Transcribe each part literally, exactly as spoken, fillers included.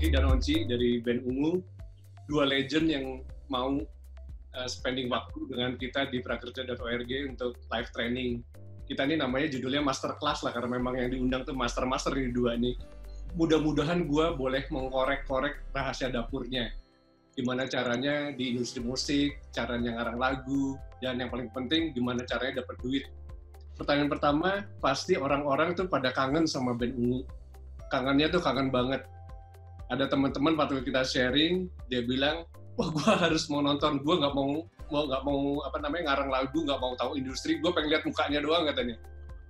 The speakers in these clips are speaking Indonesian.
Maki dan Onci dari band Ungu, dua legend yang mau uh, spending waktu dengan kita di prakerja dot org untuk live training. Kita ini namanya judulnya masterclass lah, karena memang yang diundang tuh master-master ini dua nih. Mudah-mudahan gue boleh mengkorek-korek rahasia dapurnya. Gimana caranya di industri musik, caranya ngarang lagu, dan yang paling penting gimana caranya dapat duit. Pertanyaan pertama, pasti orang-orang tuh pada kangen sama band Ungu. Kangennya tuh kangen banget. Ada teman-teman waktu kita sharing, dia bilang, wah gue harus mau nonton, gue nggak mau mau nggak mau apa namanya ngarang lagu, nggak mau tahu industri, gue pengen lihat mukanya doang katanya.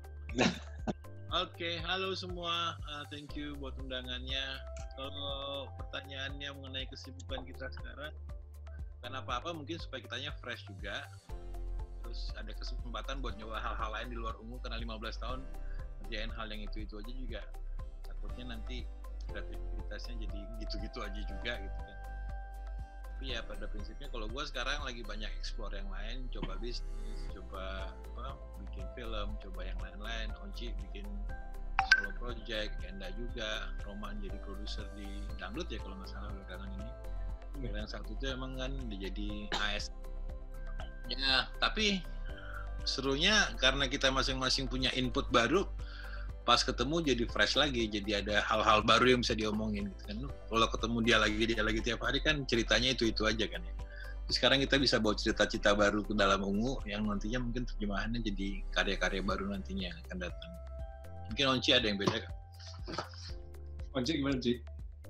Oke, okay, halo semua, uh, thank you buat undangannya. Kalau pertanyaannya mengenai kesibukan kita sekarang, kan apa-apa mungkin supaya kitanya fresh juga. Terus ada kesempatan buat nyoba hal-hal lain di luar Ungu, karena lima belas tahun ngerjain hal yang itu-itu aja juga takutnya nanti kreativitasnya jadi gitu-gitu aja juga gitu kan. Tapi ya pada prinsipnya kalau gue sekarang lagi banyak explore yang lain, coba bisnis, coba apa, bikin film, coba yang lain-lain. Onci bikin solo project, Enda juga, Roman jadi produser di Dangdut ya kalau nggak salah belakangan ini. Yang satu itu emang kan jadi A S. Ya, tapi serunya karena kita masing-masing punya input baru, pas ketemu jadi fresh lagi, jadi ada hal-hal baru yang bisa diomongin gitu kan. Kalau ketemu dia lagi, dia lagi tiap hari kan ceritanya itu-itu aja kan ya. Terus sekarang kita bisa bawa cerita-cerita baru ke dalam Ungu yang nantinya mungkin terjemahannya jadi karya-karya baru nantinya yang akan datang. Mungkin Onci ada yang beda kan? Onci gimana, Onci?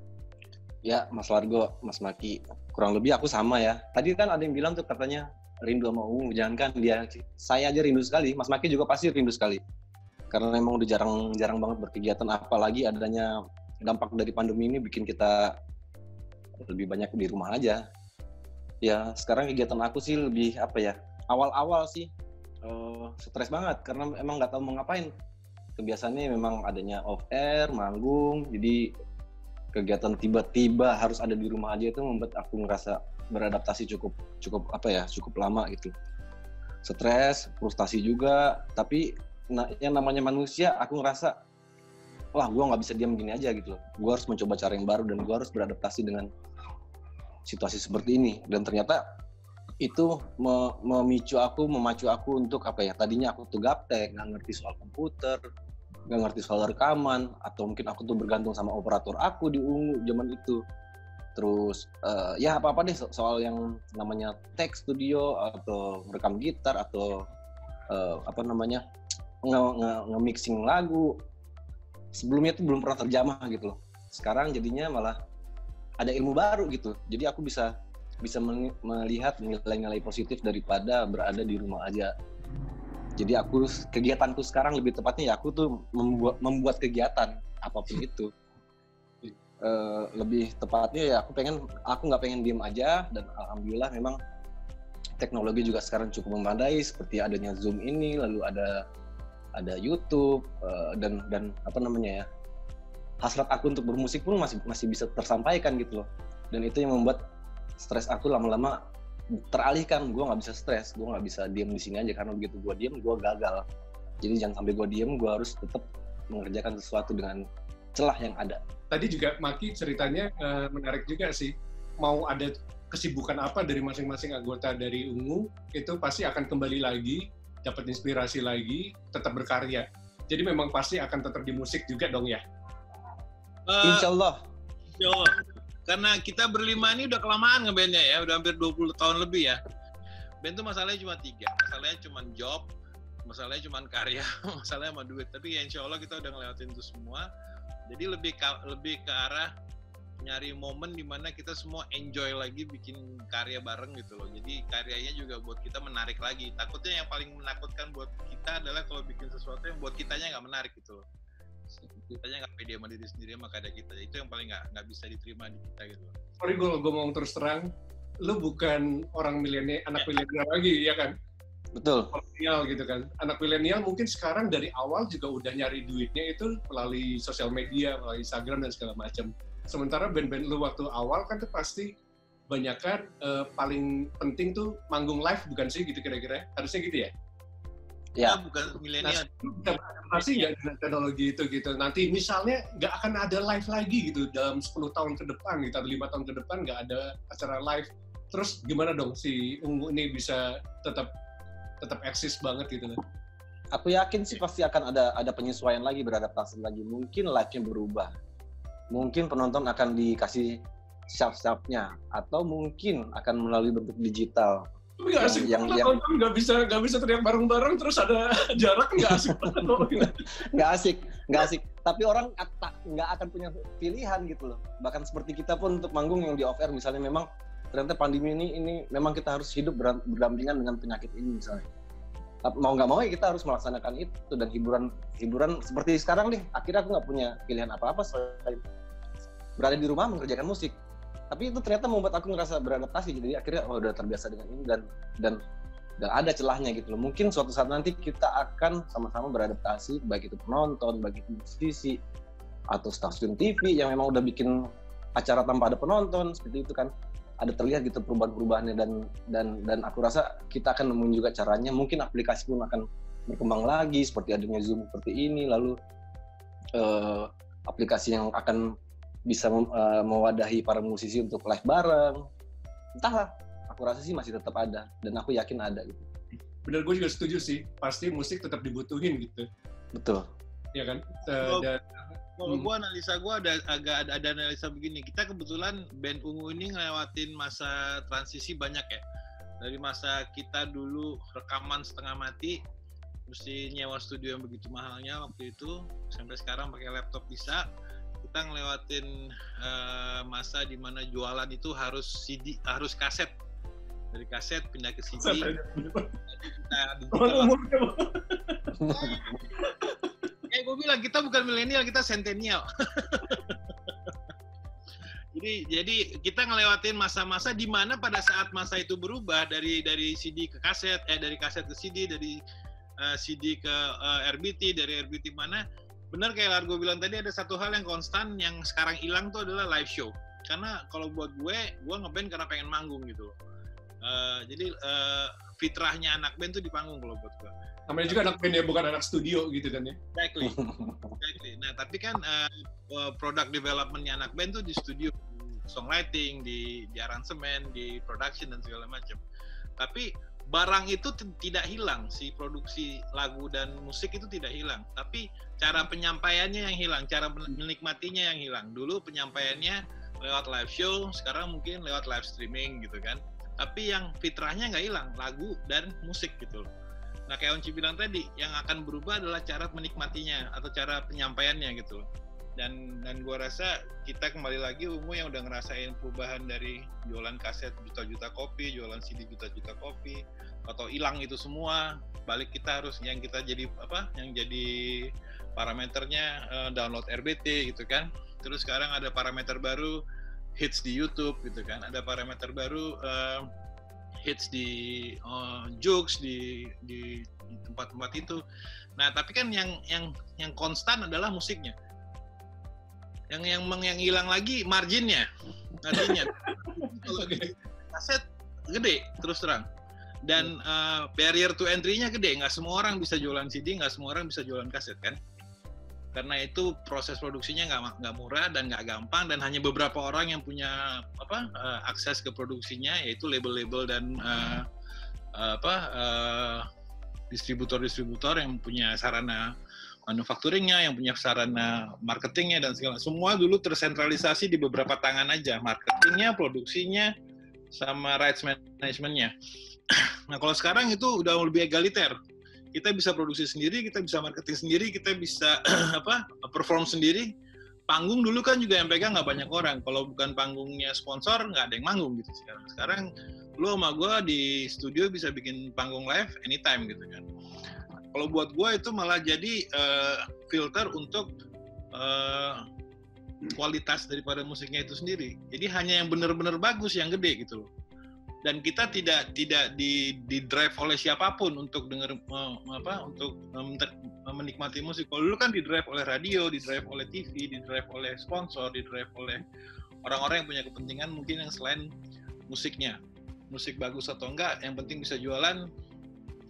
Ya, Mas Largo, Mas Maki, kurang lebih aku sama ya. Tadi kan ada yang bilang tuh katanya rindu sama Ungu, jangankan dia, saya aja rindu sekali, Mas Maki juga pasti rindu sekali. Karena memang udah jarang-jarang banget berkegiatan, apalagi adanya dampak dari pandemi ini bikin kita lebih banyak di rumah aja. Ya, sekarang kegiatan aku sih lebih apa ya, awal-awal sih uh, stres banget, karena emang nggak tahu mau ngapain. Kebiasaannya memang adanya off air, manggung, jadi kegiatan tiba-tiba harus ada di rumah aja itu membuat aku ngerasa beradaptasi cukup cukup apa ya cukup lama gitu, stres, frustasi juga. Tapi nah, yang namanya manusia, aku ngerasa wah gue nggak bisa diam gini aja gitu loh, gue harus mencoba cara yang baru dan gue harus beradaptasi dengan situasi seperti ini. Dan ternyata itu memicu aku, memacu aku untuk apa ya, tadinya aku tuh gaptek, nggak ngerti soal komputer, nggak ngerti soal rekaman, atau mungkin aku tuh bergantung sama operator aku di Ungu zaman itu. Terus uh, ya apa-apa deh so- soal yang namanya tag studio atau rekam gitar atau uh, apa namanya nge-mixing lagu. Sebelumnya tuh belum pernah terjamah gitu loh. Sekarang jadinya malah ada ilmu baru gitu. Jadi aku bisa bisa melihat nilai-nilai positif daripada berada di rumah aja. Jadi aku kegiatanku sekarang lebih tepatnya ya aku tuh membuat membuat kegiatan apapun itu. Uh, lebih tepatnya ya aku pengen aku nggak pengen diem aja, dan alhamdulillah memang teknologi juga sekarang cukup memadai seperti adanya Zoom ini, lalu ada ada YouTube uh, dan dan apa namanya ya, hasrat aku untuk bermusik pun masih masih bisa tersampaikan gitu loh. Dan itu yang membuat stres aku lama-lama teralihkan. Gue nggak bisa stres, gue nggak bisa diem di sini aja, karena begitu gue diem gue gagal. Jadi jangan sampai gue diem, gue harus tetap mengerjakan sesuatu dengan celah yang ada. Tadi juga Maki ceritanya uh, menarik juga sih. Mau ada kesibukan apa dari masing-masing anggota dari Ungu, itu pasti akan kembali lagi, dapat inspirasi lagi, tetap berkarya. Jadi memang pasti akan tetap di musik juga dong ya? Uh, Insya Allah. Insya Allah. Karena kita berlima ini udah kelamaan ngebandnya ya, udah hampir dua puluh tahun lebih ya. Band tuh masalahnya cuma tiga, masalahnya cuma job, masalahnya cuma karya, masalahnya sama duit. Tapi ya insya Allah kita udah ngelewatin itu semua. Jadi lebih ke, lebih ke arah nyari momen di mana kita semua enjoy lagi bikin karya bareng gitu loh. Jadi karyanya juga buat kita menarik lagi. Takutnya yang paling menakutkan buat kita adalah kalau bikin sesuatu yang buat kitanya nggak menarik gitu loh. Kitanya nggak pede sama diri sendiri sama karya kita. Itu yang paling nggak nggak bisa diterima di kita gitu loh. Sorry gue gue mau terus terang, lu bukan orang milenial, anak ya. milenial lagi ya kan? Betul. Milenial gitu kan. Anak milenial mungkin sekarang dari awal juga udah nyari duitnya itu melalui sosial media, melalui Instagram dan segala macam. Sementara band-band lu waktu awal kan tuh pasti banyakan uh, paling penting tuh manggung live bukan sih gitu kira-kira? Harusnya gitu ya? Ya. Kita bukan milenial. Kita beradaptasi nggak dengan teknologi itu gitu. Nanti misalnya nggak akan ada live lagi gitu dalam sepuluh tahun ke depan gitu, atau lima tahun ke depan nggak ada acara live. Terus gimana dong si Ungu ini bisa tetap tetap eksis banget gitu kan? Aku yakin sih pasti akan ada ada penyesuaian lagi, beradaptasi lagi. Mungkin live-nya berubah. Mungkin penonton akan dikasih sharp-sharpnya, atau mungkin akan melalui bentuk digital. Tapi nggak asik yang, banget, yang, nonton nggak bisa nggak bisa teriak bareng-bareng terus ada jarak, nggak asik banget. Nggak asik, nggak asik. Tapi orang nggak akan punya pilihan gitu loh. Bahkan seperti kita pun untuk manggung yang di off air misalnya, memang ternyata pandemi ini ini memang kita harus hidup berdampingan dengan penyakit ini misalnya. Mau nggak mau ya kita harus melaksanakan itu, dan hiburan hiburan seperti sekarang nih, akhirnya aku nggak punya pilihan apa-apa selain berada di rumah mengerjakan musik. Tapi itu ternyata membuat aku ngerasa beradaptasi, jadi akhirnya oh udah terbiasa dengan ini, dan dan dan ada celahnya gitu loh. Mungkin suatu saat nanti kita akan sama-sama beradaptasi, baik itu penonton, baik itu musisi atau stasiun T V yang memang udah bikin acara tanpa ada penonton seperti itu kan. Ada terlihat gitu perubahan-perubahannya, dan dan dan aku rasa kita akan nemuin juga caranya. Mungkin aplikasi pun akan berkembang lagi seperti adanya Zoom seperti ini, lalu uh, aplikasi yang akan bisa mem, uh, mewadahi para musisi untuk live bareng. Entahlah, aku rasa sih masih tetap ada, dan aku yakin ada gitu. Bener, gue juga setuju sih. Pasti musik tetap dibutuhin gitu. Betul. Ya kan? Uh, dan Kalau gue analisa gue ada agak ada, ada analisa begini. Kita kebetulan band Ungu ini ngelewatin masa transisi banyak ya. Dari masa kita dulu rekaman setengah mati, mesti nyewa studio yang begitu mahalnya waktu itu, sampai sekarang pakai laptop bisa. Kita ngelewatin uh, masa di mana jualan itu harus C D, harus kaset. Dari kaset pindah ke C D. Kita Eh, gue bilang kita bukan milenial, kita sentenial. jadi, jadi kita ngelewatin masa-masa di mana pada saat masa itu berubah dari dari C D ke kaset, eh dari kaset ke C D, dari uh, C D ke uh, R B T, dari R B T mana? Benar kayak Largo bilang tadi, ada satu hal yang konstan yang sekarang hilang tuh adalah live show. Karena kalau buat gue, gue ngeband karena pengen manggung gitu. Uh, jadi uh, fitrahnya anak band tuh di panggung kalau buat gue. Namanya juga anak band ya, bukan anak studio gitu kan ya. Exactly. Exactly. Nah, tapi kan uh, product development-nya anak band tuh di studio, songwriting, di, di aransemen, di production dan segala macam. Tapi barang itu t- tidak hilang, si produksi lagu dan musik itu tidak hilang. Tapi cara penyampaiannya yang hilang, cara menikmatinya yang hilang. Dulu penyampaiannya lewat live show, sekarang mungkin lewat live streaming gitu kan. Tapi yang fitrahnya nggak hilang, lagu dan musik gitu loh. Nah, kayak Onci bilang tadi, yang akan berubah adalah cara menikmatinya atau cara penyampaiannya gitu loh. Dan dan gua rasa kita kembali lagi Ungu yang udah ngerasain perubahan dari jualan kaset juta-juta kopi, jualan C D juta-juta kopi, atau hilang itu semua, balik kita harus yang kita jadi apa? Yang jadi parameternya uh, download R B T gitu kan. Terus sekarang ada parameter baru hits di YouTube gitu kan. Ada parameter baru uh, hits di uh, Joox di, di di tempat-tempat itu. Nah, tapi kan yang yang yang konstan adalah musiknya. Yang yang yang hilang lagi marginnya. Artinya kalau kaset gede terus terang. Dan uh, barrier to entry-nya gede. Nggak semua orang bisa jualan C D, nggak semua orang bisa jualan kaset kan. Karena itu proses produksinya nggak nggak murah dan nggak gampang, dan hanya beberapa orang yang punya apa uh, akses ke produksinya, yaitu label-label dan uh, uh, apa uh, distributor-distributor yang punya sarana manufacturingnya, yang punya sarana marketingnya dan segala. Semua dulu tersentralisasi di beberapa tangan aja, marketingnya, produksinya, sama rights managementnya. Nah, kalau sekarang itu udah lebih egaliter. Kita bisa produksi sendiri, kita bisa marketing sendiri, kita bisa apa perform sendiri. Panggung dulu kan juga yang pegang nggak banyak orang. Kalau bukan panggungnya sponsor, nggak ada yang manggung gitu sekarang. Sekarang lu sama gue di studio bisa bikin panggung live anytime gitu kan. Kalau buat gue itu malah jadi uh, filter untuk uh, kualitas daripada musiknya itu sendiri. Jadi hanya yang benar-benar bagus yang gede gitu loh. Dan kita tidak tidak di, di drive oleh siapapun untuk dengar uh, apa untuk um, menikmati musik. Kalau dulu kan di drive oleh radio, di drive oleh T V, di drive oleh sponsor, di drive oleh orang-orang yang punya kepentingan mungkin yang selain musiknya. Musik bagus atau enggak, yang penting bisa jualan,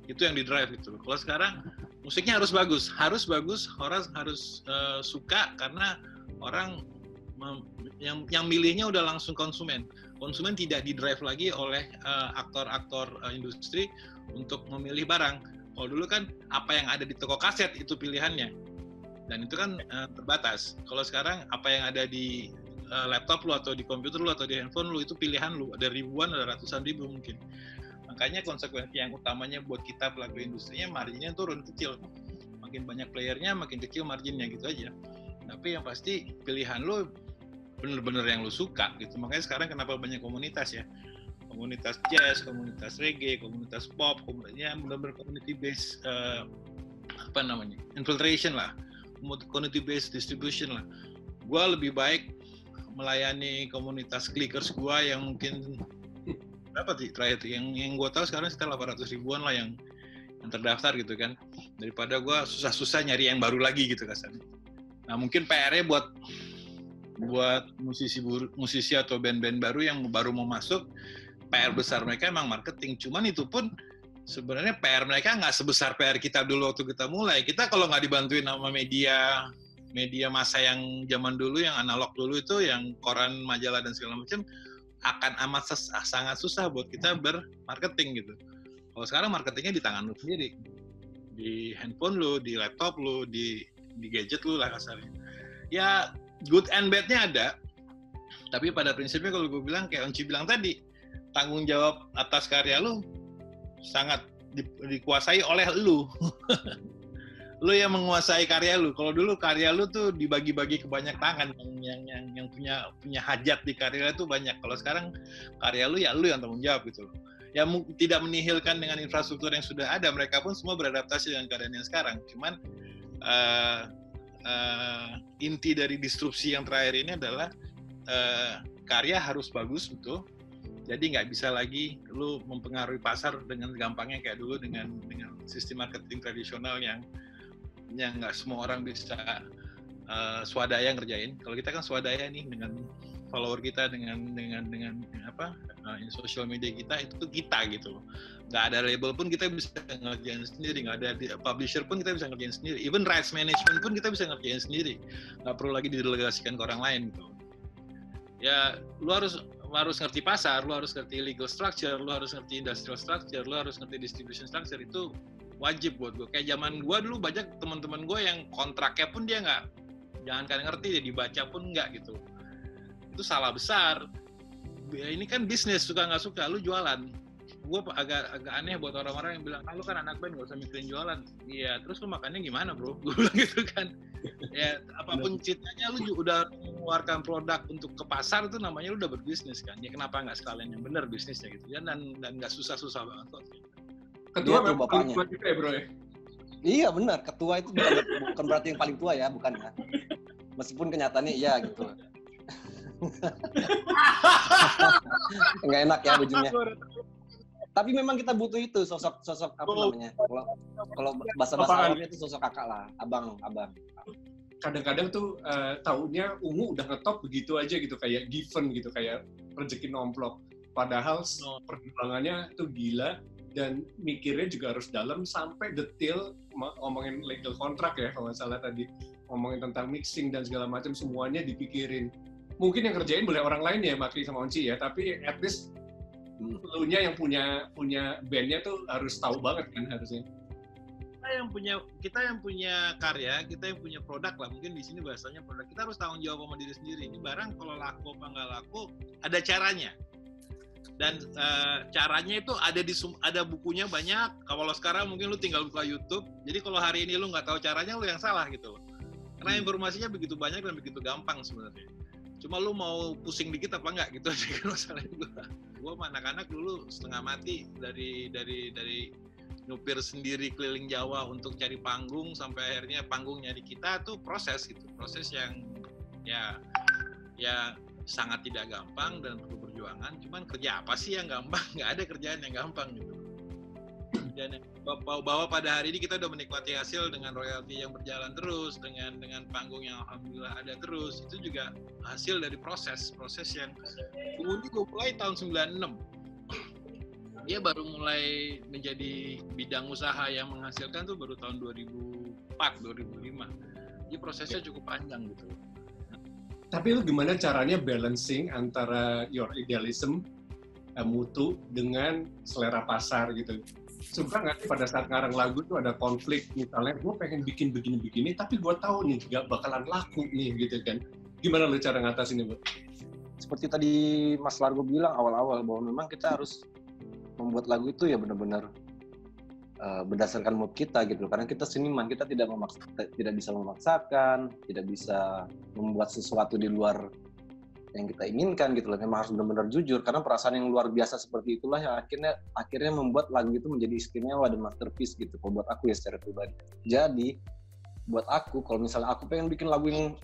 Itu yang di drive gitu. Kalau sekarang musiknya harus bagus, harus bagus, orang harus uh, suka karena orang mem, yang yang milihnya udah langsung konsumen. Konsumen tidak di drive lagi oleh uh, aktor-aktor uh, industri untuk memilih barang. Kalau dulu kan apa yang ada di toko kaset itu pilihannya, dan itu kan uh, terbatas. Kalau sekarang apa yang ada di uh, laptop lu atau di komputer lu atau di handphone lu itu pilihan lu, ada ribuan, ada ratusan ribu mungkin. Makanya konsekuensi yang utamanya buat kita pelaku industrinya marginnya turun kecil. Makin banyak playernya, makin kecil marginnya gitu aja. Tapi yang pasti pilihan lu bener-bener yang lu suka gitu. Makanya sekarang kenapa banyak komunitas ya. Komunitas jazz, komunitas reggae, komunitas pop, komunitasnya bener-bener community based uh, apa namanya? Infiltration lah. Community based distribution lah. Gua lebih baik melayani komunitas clickers gua yang mungkin berapa sih terakhir yang yang gue tahu sekarang sekitar delapan ratus ribuan lah yang yang terdaftar gitu kan, daripada gue susah-susah nyari yang baru lagi gitu kasarnya. Nah mungkin P R-nya buat buat musisi musisi atau band-band baru yang baru mau masuk, P R besar mereka emang marketing. Cuman itu pun sebenarnya P R mereka nggak sebesar P R kita dulu waktu kita mulai. Kita kalau nggak dibantuin sama media media massa yang zaman dulu, yang analog dulu itu, yang koran, majalah dan segala macam, akan amat ses- sangat susah buat kita bermarketing gitu. Kalau sekarang marketingnya di tangan lu sendiri, di handphone lu, di laptop lu, di di gadget lu lah kasarnya. Ya good and bad-nya ada, tapi pada prinsipnya kalau gue bilang kayak Onci bilang tadi, tanggung jawab atas karya lu sangat di, dikuasai oleh lu. Lu yang menguasai karya lu. Kalau dulu karya lu tuh dibagi-bagi ke banyak tangan, yang yang yang, yang punya punya hajat di karya itu banyak. Kalau sekarang karya lu ya lu yang tanggung jawab gitu loh. Ya tidak menihilkan dengan infrastruktur yang sudah ada, mereka pun semua beradaptasi dengan keadaan yang sekarang. Cuman uh, uh, inti dari disrupsi yang terakhir ini adalah uh, karya harus bagus betul. Jadi nggak bisa lagi lu mempengaruhi pasar dengan gampangnya kayak dulu dengan dengan sistem marketing tradisional yang yang nggak semua orang bisa uh, swadaya ngerjain. Kalau kita kan swadaya nih dengan follower kita, dengan dengan dengan apa uh, social media kita, itu tuh kita gitu. Nggak ada label pun kita bisa ngerjain sendiri, nggak ada publisher pun kita bisa ngerjain sendiri. Even rights management pun kita bisa ngerjain sendiri. Nggak perlu lagi didelegasikan ke orang lain gitu. Ya, lu harus harus ngerti pasar, lu harus ngerti legal structure, lu harus ngerti industrial structure, lu harus ngerti distribution structure. Itu wajib buat gue. Kayak zaman gue dulu banyak teman-teman gue yang kontraknya pun dia nggak, jangan kan ngerti, dia dibaca pun nggak gitu. Itu salah besar. Ini kan bisnis, suka nggak suka, lu jualan. Gue agak agak aneh buat orang-orang yang bilang, ah, lu kan anak band nggak usah mikirin jualan. Iya, terus lu makannya gimana bro? Gue bilang gitu kan. Ya apapun ceritanya lu juga udah mengeluarkan produk untuk ke pasar, itu namanya lu udah berbisnis kan. Ya kenapa nggak sekalian yang benar bisnisnya gitu ya, dan dan nggak susah-susah banget kok. Ketua memang paling tua juga ya bro ya? Iya benar, ketua itu bukan, bukan berarti yang paling tua ya, bukan ya. Meskipun kenyataannya iya gitu. Nggak enak ya ujungnya. Tapi memang kita butuh itu sosok sosok apa namanya? Kalau kalau bahasa-bahasa awamnya itu sosok kakak lah, abang, abang. Kadang-kadang tuh uh, taunya ungu udah ngetop begitu aja gitu, kayak given gitu, kayak rezeki nomplok. Padahal perjuangannya tuh gila. Dan mikirnya juga harus dalam sampai detail, ngomongin legal kontrak ya kalau nggak salah tadi, ngomongin tentang mixing dan segala macam, semuanya dipikirin. Mungkin yang kerjain boleh orang lain ya, Maki sama Onci ya, tapi at least lu-nya yang punya punya bandnya tuh harus tahu banget kan harusnya. Kita yang punya kita yang punya karya, kita yang punya produk lah, mungkin di sini bahasanya produk, kita harus tanggung jawab sama diri sendiri. Ini barang kalau laku apa nggak laku, ada caranya. Dan uh, caranya itu ada di ada bukunya banyak. Kalau sekarang mungkin lu tinggal buka YouTube. Jadi kalau hari ini lu nggak tahu caranya, lu yang salah gitu loh. Karena informasinya begitu banyak dan begitu gampang sebenarnya. Cuma lu mau pusing dikit apa enggak gitu aja kan masalahnya gue. Gue sama anak-anak dulu setengah mati dari dari dari nyupir sendiri keliling Jawa untuk cari panggung sampai akhirnya panggung nyari kita tuh proses gitu. Proses yang ya ya sangat tidak gampang dan perlu perjuangan. Cuman kerja apa sih yang gampang? Nggak ada kerjaan yang gampang gitu. Dan bahwa pada hari ini kita udah menikmati hasil dengan royalti yang berjalan terus, dengan dengan panggung yang alhamdulillah ada terus, itu juga hasil dari proses proses yang kemudian gue mulai tahun sembilan puluh enam. dia baru mulai menjadi bidang usaha yang menghasilkan tuh baru tahun dua ribu empat, dua ribu lima. Jadi prosesnya cukup panjang gitu. Tapi lu gimana caranya balancing antara your idealism, uh, mutu, dengan selera pasar gitu? Suka nggak sih pada saat ngarang lagu tuh ada konflik, misalnya gue pengen bikin begini-begini, tapi gue tahu nih gak bakalan laku nih gitu kan. Gimana lu cara ngatasinnya, Bu? Seperti tadi Mas Largo bilang awal-awal bahwa memang kita harus membuat lagu itu ya benar-benar uh, berdasarkan mood kita gitu. Karena kita seniman, kita tidak memaksa, tidak bisa memaksakan, tidak bisa membuat sesuatu di luar yang kita inginkan gitu loh. Memang harus benar-benar jujur karena perasaan yang luar biasa seperti itulah yang akhirnya akhirnya membuat lagu itu menjadi istimewa dan masterpiece gitu. Kalau buat aku ya secara pribadi. Jadi buat aku kalau misalnya aku pengen bikin lagu yang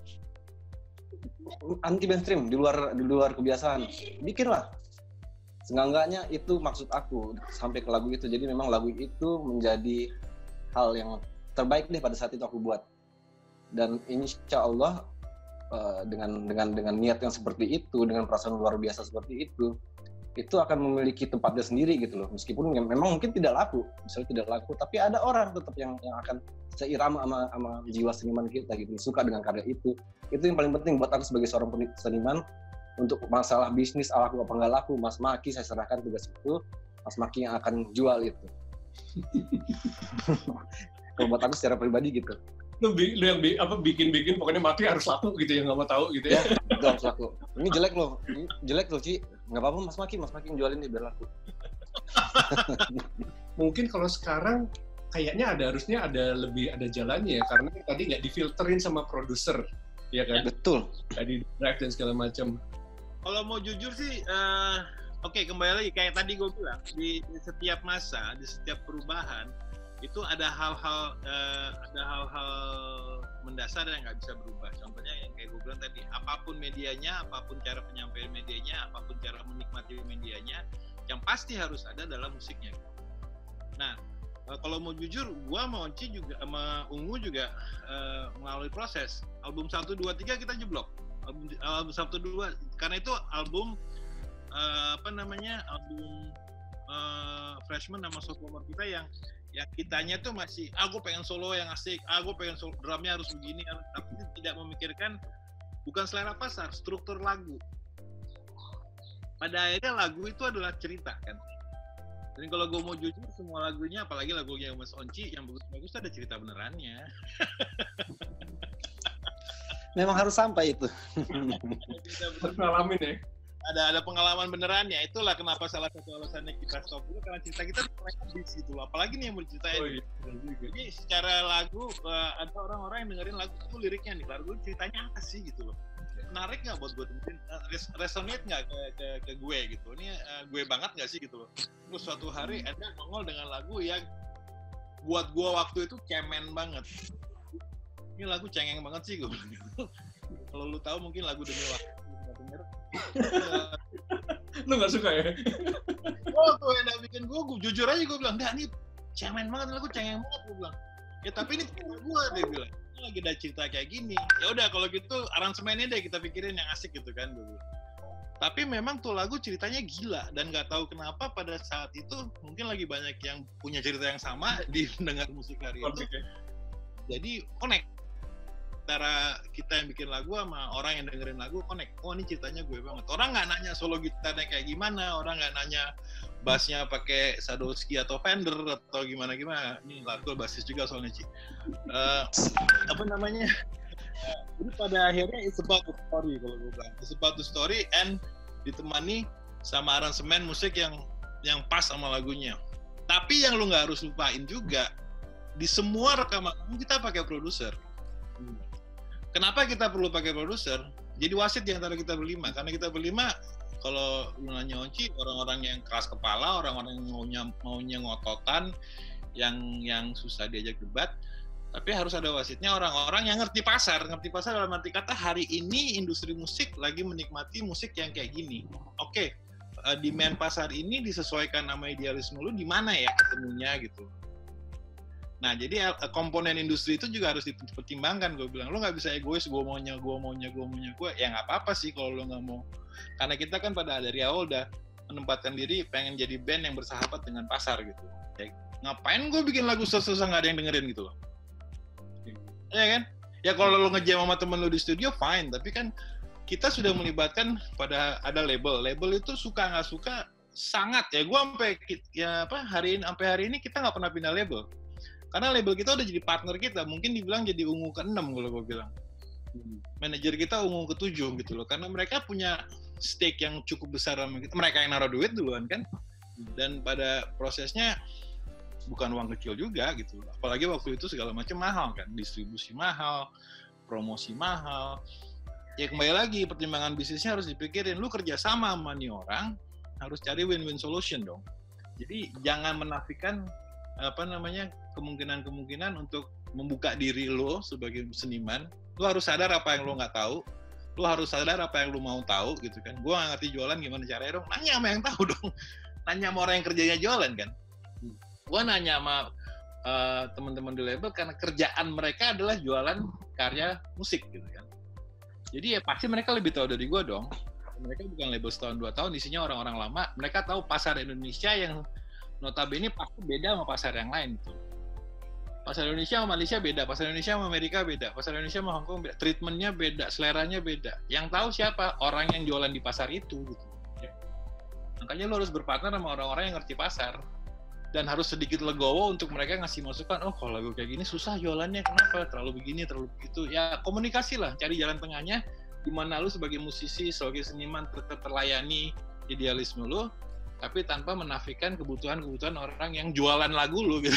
anti mainstream di luar di luar kebiasaan, bikinlah. Seenggak-enggaknya itu maksud aku sampai ke lagu itu. Jadi memang lagu itu menjadi hal yang terbaik deh pada saat itu aku buat. Dan insya Allah uh, dengan dengan dengan niat yang seperti itu, dengan perasaan luar biasa seperti itu, itu akan memiliki tempatnya sendiri gitu loh. Meskipun memang mungkin tidak laku, misalnya tidak laku, tapi ada orang tetap yang yang akan seirama sama, sama jiwa seniman kita gitu, suka dengan karya itu. Itu yang paling penting buat aku sebagai seorang seniman. Untuk masalah bisnis, laku apa nggak laku, Mas Maki saya serahkan tugas itu, Mas Maki yang akan jual itu. Kalau buat aku secara pribadi gitu. Lu, lu yang bi, apa bikin-bikin pokoknya Maki harus laku gitu ya, nggak mau tahu gitu ya. Ya, itu harus laku. Ini jelek loh, ini jelek loh Ci. Nggak apa-apa Mas Maki, Mas Maki yang jualin nih biar laku. Mungkin kalau sekarang kayaknya ada harusnya ada lebih ada jalannya ya, karena tadi nggak difilterin sama produser, ya kan? Betul. Tadi drive dan segala macam. Kalau mau jujur sih, uh, oke okay, kembali lagi kayak tadi gue bilang di, di setiap masa, di setiap perubahan itu ada hal-hal uh, ada hal-hal mendasar yang nggak bisa berubah. Contohnya yang kayak gue bilang tadi, apapun medianya, apapun cara penyampaian medianya, apapun cara menikmati medianya, yang pasti harus ada dalam musiknya. Nah, uh, kalau mau jujur, gue sama Onci juga, sama Ungu juga uh, melalui proses. Album satu, dua, tiga kita jeblok. Album, album Sabtu dua karena itu album uh, apa namanya album uh, freshman sama sophomore kita yang yang kitanya tuh masih ah gue pengen solo yang asik, ah gue pengen solo, drumnya harus begini, tapi tidak memikirkan bukan selera pasar, struktur lagu. Pada akhirnya lagu itu adalah cerita kan. Dan kalau gue mau jujur semua lagunya, apalagi lagunya Mas Onci yang bagus-bagus ada cerita benerannya. Memang harus sampai itu. Ngalamin ya. Ada ada pengalaman beneran ya. Itulah kenapa salah satu alasannya kita stop dulu karena cerita kita mulai habis gitu loh. Apalagi nih yang mau diceritain. Oh, iya. Jadi secara lagu uh, ada orang-orang yang dengerin lagu itu liriknya nih. Lagu ceritanya apa sih gitu loh. Menarik nggak buat gue dengerin? Res- resonate nggak ke, ke, ke gue gitu. Ini uh, gue banget nggak sih gitu loh. Terus suatu hari ada nongol dengan lagu yang buat gue waktu itu cemen banget. Ini lagu cengeng banget sih gue. Kalau lu tahu mungkin lagu Demi Waktu nggak denger. Lu nggak suka ya? Oh tuh yang bikin gue, gue jujur aja gue bilang, nggak nih cemen banget lagu cengeng banget gue bilang. Ya tapi ini cerita gue dia bilang. Ini lagi ada cerita kayak gini. Ya udah kalau gitu aransemennya deh kita pikirin yang asik gitu kan gue bilang. Tapi memang tuh lagu ceritanya gila dan nggak tahu kenapa pada saat itu mungkin lagi banyak yang punya cerita yang sama di mendengar musik hari itu. Jadi connect. Antara kita yang bikin lagu sama orang yang dengerin lagu connect. Oh ini ceritanya gue banget. Orang nggak nanya solo gitarnya kayak gimana, orang nggak nanya bassnya pakai Sadowski atau Fender atau gimana gimana. Ini lagu basis juga soalnya Ci. Uh, apa namanya? Jadi pada akhirnya it's about the story kalau gue bilang. It's about the story and ditemani sama aransemen musik yang yang pas sama lagunya. Tapi yang lu nggak harus lupain juga di semua rekaman kita pakai produser. Kenapa kita perlu pakai produser? Jadi wasit di antara kita berlima. Karena kita berlima, kalau lu nanya Onci, orang-orang yang keras kepala, orang-orang yang maunya, maunya ngototan, yang yang susah diajak debat, tapi harus ada wasitnya orang-orang yang ngerti pasar. Ngerti pasar dalam arti kata, hari ini industri musik lagi menikmati musik yang kayak gini. Oke, okay, demand pasar ini disesuaikan sama idealisme lu, di mana ya ketemunya gitu. Nah, jadi komponen industri itu juga harus dipertimbangkan. Gue bilang, lo nggak bisa egois, gue maunya, gue maunya, gue maunya, gue. Ya nggak apa-apa sih kalau lo nggak mau. Karena kita kan pada dari awal udah menempatkan diri pengen jadi band yang bersahabat dengan pasar gitu. Ya, ngapain gue bikin lagu susah-susah nggak ada yang dengerin gitu loh. Ya kan? Ya kalau lo ngejam sama temen lo di studio fine, tapi kan kita sudah melibatkan pada ada label. Label itu suka nggak suka sangat ya. Gue sampai ya apa hari ini sampai hari ini kita nggak pernah pindah label. Karena label kita udah jadi partner kita, mungkin dibilang jadi ungu keenam kalau gue bilang. Hmm. Manajer kita ungu ketujuh gitu loh, karena mereka punya stake yang cukup besar sama kita. Mereka yang naruh duit duluan kan, dan pada prosesnya bukan uang kecil juga gitu. Apalagi waktu itu segala macam mahal kan, distribusi mahal, promosi mahal. Ya kembali lagi pertimbangan bisnisnya harus dipikirin. Lu kerja sama sama nih orang, harus cari win-win solution dong. Jadi jangan menafikan apa namanya kemungkinan-kemungkinan untuk membuka diri lo sebagai seniman. Lo harus sadar apa yang lo nggak tahu, lo harus sadar apa yang lo mau tahu gitu kan. Gue nggak ngerti jualan gimana caranya dong, nanya sama yang tahu dong, nanya sama orang yang kerjanya jualan kan. Gue nanya sama uh, teman-teman di label karena kerjaan mereka adalah jualan karya musik gitu kan. Jadi ya pasti mereka lebih tahu dari gue dong. Mereka bukan label setahun dua tahun, isinya orang-orang lama. Mereka tahu pasar Indonesia yang notabene pasti beda sama pasar yang lain tuh. Pasar Indonesia sama Malaysia beda, pasar Indonesia sama Amerika beda, pasar Indonesia sama Hong Kong beda, treatmentnya beda, seleranya beda. Yang tahu siapa? Orang yang jualan di pasar itu gitu. Ya. Makanya lo harus berpartner sama orang-orang yang ngerti pasar. Dan harus sedikit legowo untuk mereka ngasih masukan, oh kalau lagu kayak gini susah jualannya, kenapa? Terlalu begini, terlalu begitu. Ya komunikasi lah, cari jalan tengahnya, di mana lo sebagai musisi, sebagai seniman tetap terlayani idealisme lo, tapi tanpa menafikan kebutuhan-kebutuhan orang yang jualan lagu lo gitu.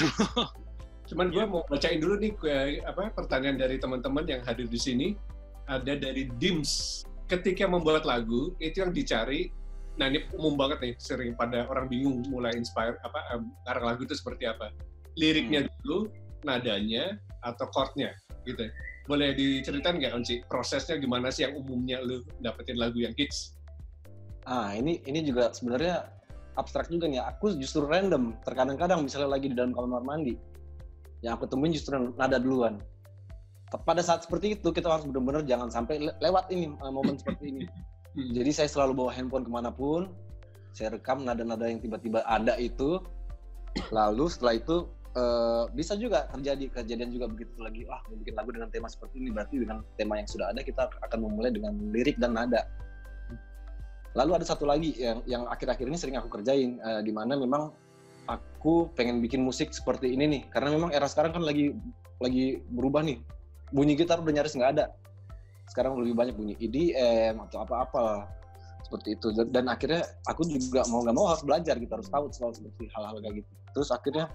Cuman gue mau bacain dulu nih apa pertanyaan dari teman-teman yang hadir di sini. Ada dari Dims. Ketika membuat lagu itu yang dicari. Nah ini umum banget nih, sering pada orang bingung mulai inspire apa ngarang lagu itu seperti apa. Liriknya hmm. dulu, nadanya atau chordnya gitu. Boleh diceritain nggak Onci prosesnya gimana sih yang umumnya lu dapetin lagu yang hits? Ah ini ini juga sebenarnya abstrak juga nih. Aku justru random. Terkadang-kadang misalnya lagi di dalam kamar mandi, yang aku temuin justru nada duluan. Pada saat seperti itu kita harus benar-benar jangan sampai le- lewat ini momen seperti ini. Jadi saya selalu bawa handphone kemanapun, saya rekam nada-nada yang tiba-tiba ada itu. Lalu setelah itu uh, bisa juga terjadi kejadian juga begitu lagi. Wah, mau bikin lagu dengan tema seperti ini, berarti dengan tema yang sudah ada kita akan memulai dengan lirik dan nada. Lalu ada satu lagi yang yang akhir-akhir ini sering aku kerjain, uh, di mana memang aku pengen bikin musik seperti ini nih, karena memang era sekarang kan lagi lagi berubah nih. Bunyi gitar udah nyaris nggak ada. Sekarang lebih banyak bunyi E D M atau apa-apa seperti itu. Dan, dan akhirnya aku juga mau nggak mau harus belajar gitu, harus tahu soal seperti hal-hal kayak gitu. Terus akhirnya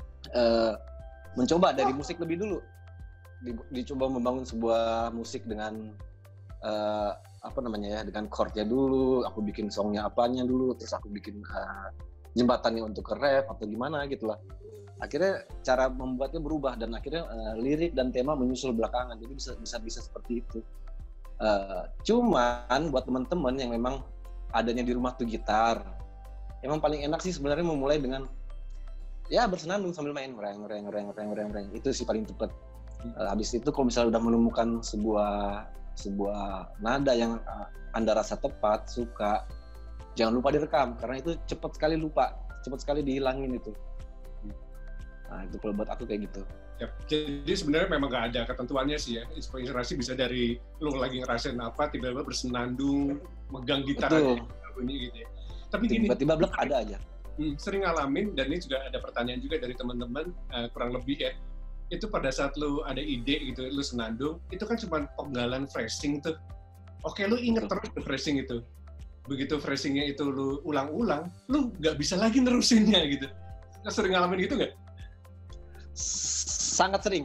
uh, mencoba dari musik lebih dulu, Di, dicoba membangun sebuah musik dengan uh, apa namanya ya, dengan chordnya dulu. Aku bikin songnya apanya dulu, terus aku bikin uh, jembatannya untuk ke rap atau gimana gitulah. Akhirnya cara membuatnya berubah dan akhirnya uh, lirik dan tema menyusul belakangan, jadi bisa bisa bisa seperti itu. Uh, cuman buat teman-teman yang memang adanya di rumah tuh gitar, emang paling enak sih sebenarnya memulai dengan ya bersenandung sambil main reng reng reng reng reng reng itu sih paling tepat. Uh, habis itu kalau misalnya udah menemukan sebuah sebuah nada yang uh, Anda rasa tepat, suka, jangan lupa direkam karena itu cepat sekali lupa, cepat sekali dihilangin itu. Nah itu kalau buat aku kayak gitu. Ya, jadi sebenarnya memang nggak ada ketentuannya sih ya. Inspirasi bisa dari lu lagi ngerasain apa, tiba-tiba bersenandung, megang gitar aja bunyi gitu ya. Tapi gini, tiba-tiba blek ada aja. Hmm, sering ngalamin dan ini juga ada pertanyaan juga dari teman-teman uh, kurang lebih ya. Itu pada saat lu ada ide gitu, lu senandung, itu kan cuma penggalan phrasing tuh. Oke, lu inget terus ke phrasing itu. Begitu phrasingnya itu lu ulang-ulang, lu nggak bisa lagi nerusinnya gitu. Sering ngalamin gitu nggak? Sangat sering.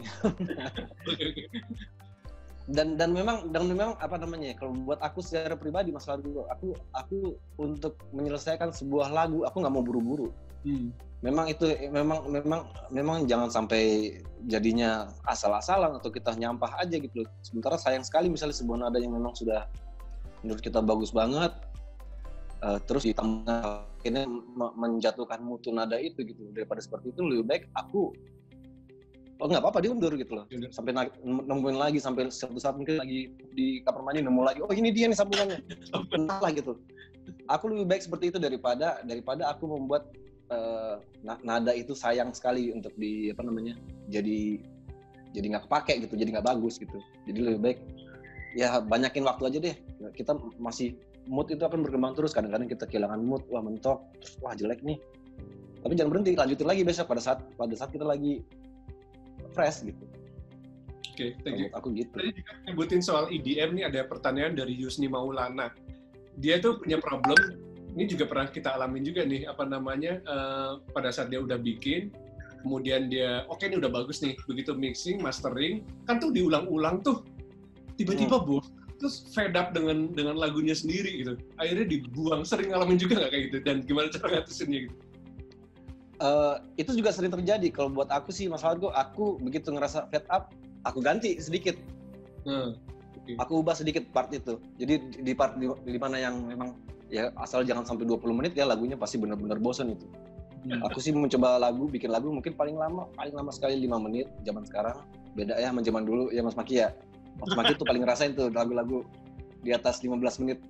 dan dan memang dan memang apa namanya, kalau buat aku secara pribadi Mas Largo, aku aku untuk menyelesaikan sebuah lagu aku nggak mau buru-buru. Hmm. Memang itu memang memang memang jangan sampai jadinya asal-asalan atau kita nyampah aja gitu. Sementara sayang sekali misalnya sebuah nada yang memang sudah menurut kita bagus banget, uh, terus ditambah akhirnya menjatuhkan mutu nada itu gitu. Daripada seperti itu lebih baik aku oh nggak apa-apa diundur gitu loh, sampai nemuin lagi, sampai suatu saat mungkin lagi di kamar mandi nemu lagi, oh ini dia nih sambungannya, entahlah gitu. aku lebih baik seperti itu daripada daripada aku membuat uh, nada itu sayang sekali untuk di apa namanya jadi jadi nggak kepake gitu, jadi nggak bagus gitu. Jadi lebih baik ya banyakin waktu aja deh. Kita masih mood itu akan berkembang terus. Kadang-kadang kita kehilangan mood, wah mentok, terus wah jelek nih. Tapi jangan berhenti, lanjutin lagi besok pada saat pada saat kita lagi fresh gitu. Oke, okay, thank you. Aku gitu. Tadi juga nyebutin soal E D M nih, ada pertanyaan dari Yusni Maulana. Dia tuh punya problem, ini juga pernah kita alamin juga nih, apa namanya, uh, pada saat dia udah bikin, kemudian dia, oke okay, ini udah bagus nih, begitu mixing, mastering, kan tuh diulang-ulang tuh, tiba-tiba hmm. boh, terus fed up dengan dengan lagunya sendiri gitu. Akhirnya dibuang, sering ngalamin juga nggak kayak gitu? Dan gimana cara ngatasinnya gitu? Uh, itu juga sering terjadi. Kalau buat aku sih, masalah gue, aku begitu ngerasa fed up, aku ganti sedikit, hmm, okay. Aku ubah sedikit part itu. Jadi di part di, di mana yang memang ya asal jangan sampai dua puluh menit ya lagunya pasti benar-benar bosan itu. Hmm. Aku sih mencoba lagu, bikin lagu mungkin paling lama paling lama sekali lima menit. Zaman sekarang beda ya sama zaman dulu ya Mas Maki ya. Mas Maki tuh paling ngerasain tuh lagu-lagu di atas lima belas menit.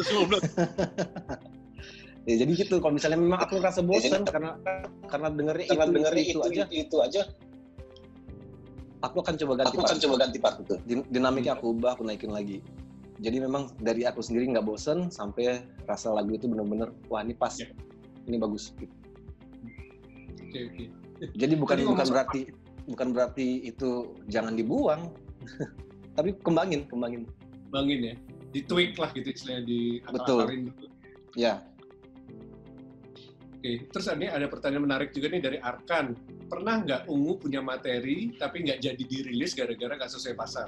Ya, jadi gitu. Kalau misalnya memang aku ngerasa bosan ya, karena karena dengernya karena itu, dengernya itu, itu, itu, itu, itu aja. Aku akan coba ganti aku part. Aku akan coba ganti part itu. Dinamiknya aku ubah, aku naikin lagi. Jadi memang dari aku sendiri nggak bosen sampai rasa lagu itu benar-benar wah ini pas, yeah. Ini bagus. Oke gitu. Oke. Okay, okay. Jadi bukan Jadi bukan berarti apa? bukan berarti itu jangan dibuang, tapi kembangin, kembangin. Kembangin ya, di tweak lah gitu istilahnya di akal-akalin gitu. Ya. Oke, terus ini ada pertanyaan menarik juga nih dari Arkan. Pernah nggak Ungu punya materi tapi nggak jadi dirilis gara-gara nggak sesuai pasar?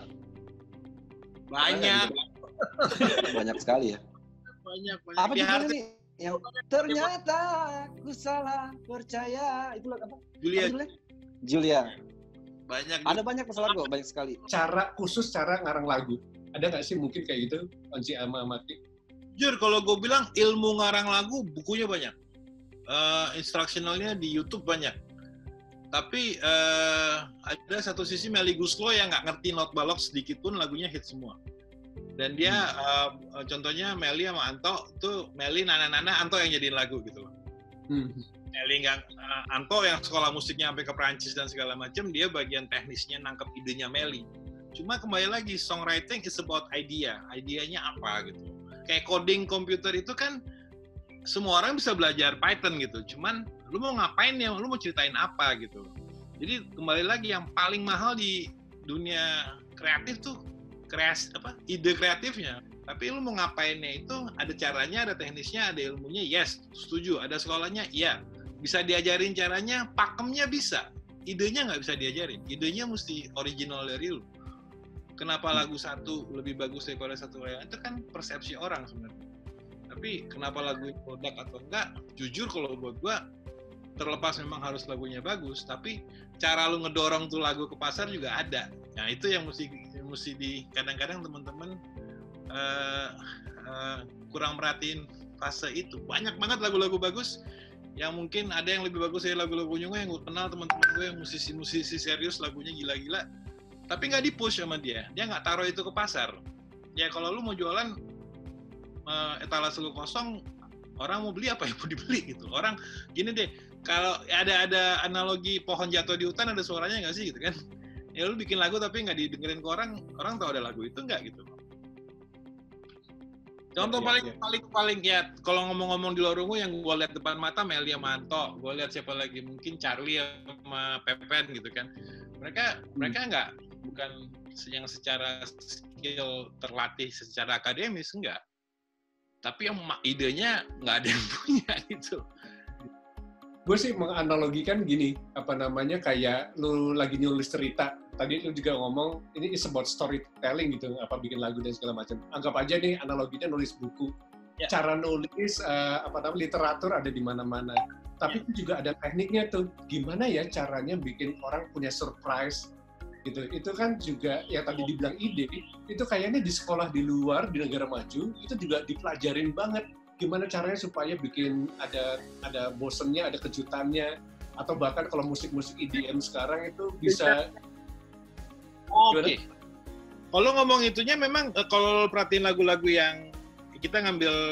Banyak. Banyak sekali ya. Banyak, banyak. Apa judulnya nih? Yang ternyata aku salah percaya. Itu apa? Julia. Apa Julia. Banyak. Ada banyak masalah kok, banyak sekali. Cara khusus cara ngarang lagu. Ada nggak sih mungkin kayak gitu, Onci sama Mati? Jujur, kalau gue bilang ilmu ngarang lagu, bukunya banyak. Uh, instructionalnya di YouTube banyak. Tapi uh, ada satu sisi Melly Guslo yang nggak ngerti not balok sedikit pun lagunya hit semua. Dan dia hmm. uh, contohnya Melly sama Anto tuh Melly nana-nana Anto yang jadiin lagu gitu loh. Hmm. Melly nggak uh, Anto yang sekolah musiknya sampai ke Perancis dan segala macam, dia bagian teknisnya nangkep idenya Melly. Cuma kembali lagi songwriting is about idea, idenya apa gitu. Kayak coding komputer itu kan semua orang bisa belajar Python gitu, cuman lu mau ngapain ya, lu mau ceritain apa gitu. Jadi kembali lagi yang paling mahal di dunia kreatif tuh kreasi apa ide kreatifnya. Tapi lu mau ngapainnya itu ada caranya, ada teknisnya, ada ilmunya. Yes, setuju. Ada sekolahnya, iya. Bisa diajarin caranya, pakemnya bisa. Idenya nggak bisa diajarin. Idenya mesti original dari lu. Kenapa lagu satu lebih bagus daripada satu lain? Itu kan persepsi orang sebenarnya. Tapi kenapa lagu produk atau enggak, jujur kalau buat gua terlepas memang harus lagunya bagus, tapi cara lu ngedorong tuh lagu ke pasar juga ada. Nah itu yang mesti mesti di kadang-kadang teman-teman uh, uh, kurang merhatiin fase itu. Banyak banget lagu-lagu bagus yang mungkin ada yang lebih bagus dari lagu-lagu Nyungu yang gue kenal teman-teman gue yang musisi-musisi serius lagunya gila-gila, tapi nggak di-push sama dia. Dia nggak taruh itu ke pasar. Ya kalau lu mau jualan uh, etalase lu kosong, orang mau beli apa yang mau dibeli gitu. Orang gini deh, kalau ada ada analogi pohon jatuh di hutan ada suaranya nggak sih gitu kan? Ya lu bikin lagu tapi nggak didengerin ke orang, orang tahu ada lagu itu nggak gitu. Contoh ya, paling ya. paling paling ya kalau ngomong-ngomong di luar ungu yang gue lihat depan mata Melia Manto, gue lihat siapa lagi mungkin Charlie sama Pepen gitu kan. Mereka hmm. mereka nggak bukan yang secara skill terlatih secara akademis enggak. Tapi yang idenya nggak ada yang punya gitu. Gue sih menganalogikan gini, apa namanya, kayak lu lagi nulis cerita. Tadi lu juga ngomong, ini is about storytelling gitu, apa bikin lagu dan segala macam. Anggap aja nih analoginya nulis buku. Ya. Cara nulis, uh, apa namanya, literatur ada di mana-mana. Tapi ya. Itu juga ada tekniknya tuh. Gimana ya caranya bikin orang punya surprise gitu. Itu kan juga, ya tadi dibilang ide, itu kayaknya di sekolah di luar, di negara maju, itu juga dipelajarin banget. Gimana caranya supaya bikin ada ada bosennya, ada kejutannya, atau bahkan kalau musik-musik E D M sekarang itu bisa. Oke. Okay. Kalau ngomong itunya memang kalau perhatiin lagu-lagu yang kita ngambil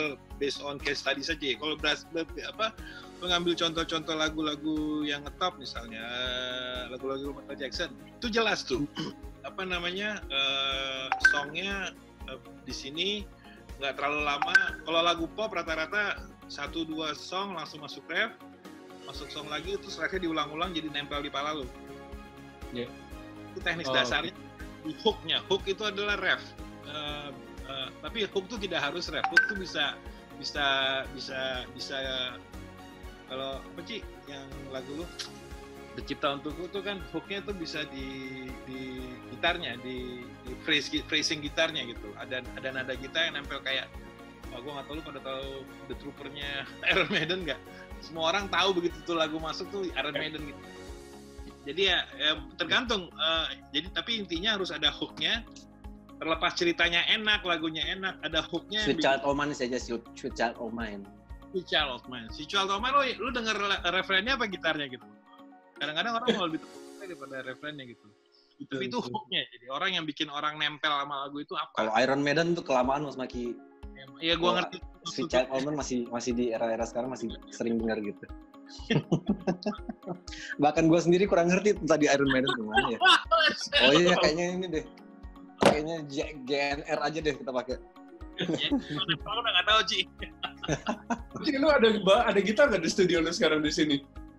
based on case study saja. Kalau beras, apa mengambil contoh-contoh lagu-lagu yang ngetop misalnya lagu-lagu Michael Jackson itu jelas tuh apa namanya uh, songnya uh, di sini nggak terlalu lama. Kalau lagu pop rata-rata satu dua song langsung masuk ref, masuk song lagi terus refnya diulang-ulang jadi nempel di pala lo. Yeah. Itu teknis oh, dasarnya. Okay. Hooknya, hook itu adalah ref. Uh, uh, tapi hook tuh tidak harus ref. Hook tuh bisa bisa bisa bisa kalau apa sih yang lagu lu Tercipta Untukku tuh kan hooknya tuh bisa di di gitarnya, di, di phrase, phrasing gitarnya gitu. Ada ada nada gitar yang nempel kayak, oh, gue nggak tahu lu pada tahu The Trooper-nya Iron Maiden nggak? Semua orang tahu begitu tuh lagu masuk tuh Iron Maiden gitu. Jadi ya, ya tergantung. Uh, jadi tapi intinya harus ada hooknya. Terlepas ceritanya enak, lagunya enak, ada hooknya. Sweet Child O' Mine saja, Sweet Child O' Mine. Si Child of Mine, si Child of Mine, lo, lu denger referennya apa gitarnya gitu? Kadang-kadang orang mau lebih tahu daripada referennya gitu. Betul, tapi itu hooknya, jadi orang yang bikin orang nempel sama lagu itu apa? Kalau Iron Maiden tuh kelamaan Mas Maki. Iya, gua ngerti. Si Child of Mine masih masih di era-era sekarang masih sering dengar gitu. Bahkan gue sendiri kurang ngerti tadi Iron Maiden gimana ya. Oh iya, kayaknya ini deh. Kayaknya G N R aja deh kita pakai. Aku udah nggak tahu, Ci. Ci, lu ada ada gitar nggak di studio lu sekarang di sini?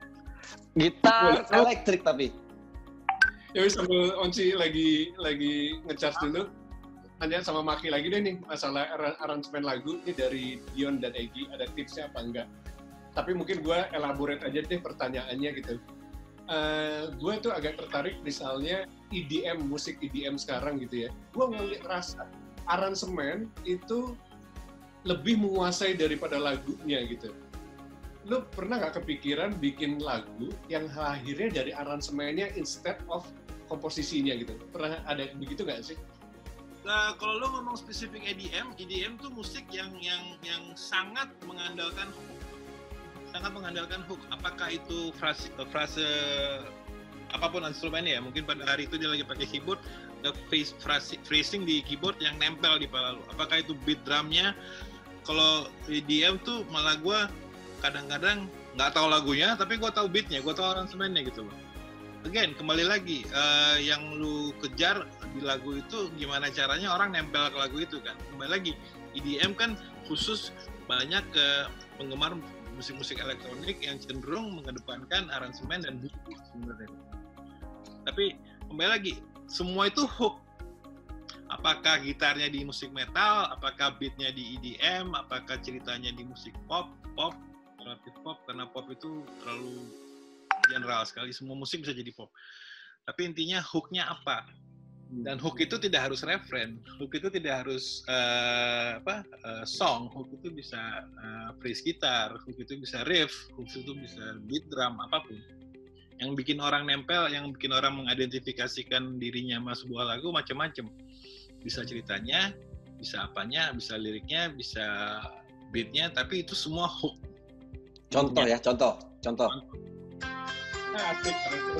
Gitar elektrik tapi. Ya wis, sambil Onci lagi lagi ngecharge dulu. Tanya sama Maki lagi deh nih masalah aransemen lagu ini dari Dion dan Egy, ada tipsnya apa enggak? Tapi mungkin gue elaborate aja deh pertanyaannya gitu. Uh, gue tuh agak tertarik misalnya E D M, musik E D M sekarang gitu ya. Gue ngeliat rasa aransemen itu lebih menguasai daripada lagunya gitu. Lu pernah nggak kepikiran bikin lagu yang akhirnya dari aransemennya instead of komposisinya gitu? Pernah ada begitu nggak sih? Nah, kalau lu ngomong spesifik E D M, E D M tuh musik yang yang yang sangat mengandalkan hook. Sangat mengandalkan hook. Apakah itu frase frase apapun instrumennya ya, mungkin pada hari itu dia lagi pakai keyboard, ada phrasing di keyboard yang nempel di kepala lu. Apakah itu beat drumnya? Kalau E D M tuh malah gue kadang-kadang nggak tahu lagunya, tapi gue tahu beatnya, gue tahu aransemennya gitu loh. Again, kembali lagi, uh, yang lu kejar di lagu itu gimana caranya orang nempel ke lagu itu kan. Kembali lagi, E D M kan khusus banyak ke penggemar musik-musik elektronik yang cenderung mengedepankan aransemen dan beat sebenarnya. Tapi kembali lagi, semua itu hook. Apakah gitarnya di musik metal, apakah beatnya di E D M, apakah ceritanya di musik pop, pop, relatif pop, karena pop itu terlalu general sekali, semua musik bisa jadi pop. Tapi intinya hooknya apa? Dan hook itu tidak harus referen, hook itu tidak harus uh, apa uh, song, hook itu bisa uh, phrase gitar, hook itu bisa riff, hook itu bisa beat drum, apapun. Yang bikin orang nempel, yang bikin orang mengidentifikasikan dirinya sama sebuah lagu macam-macam. Bisa ceritanya, bisa apanya, bisa liriknya, bisa beatnya, tapi itu semua hook. Contoh ya, contoh, contoh. Asik.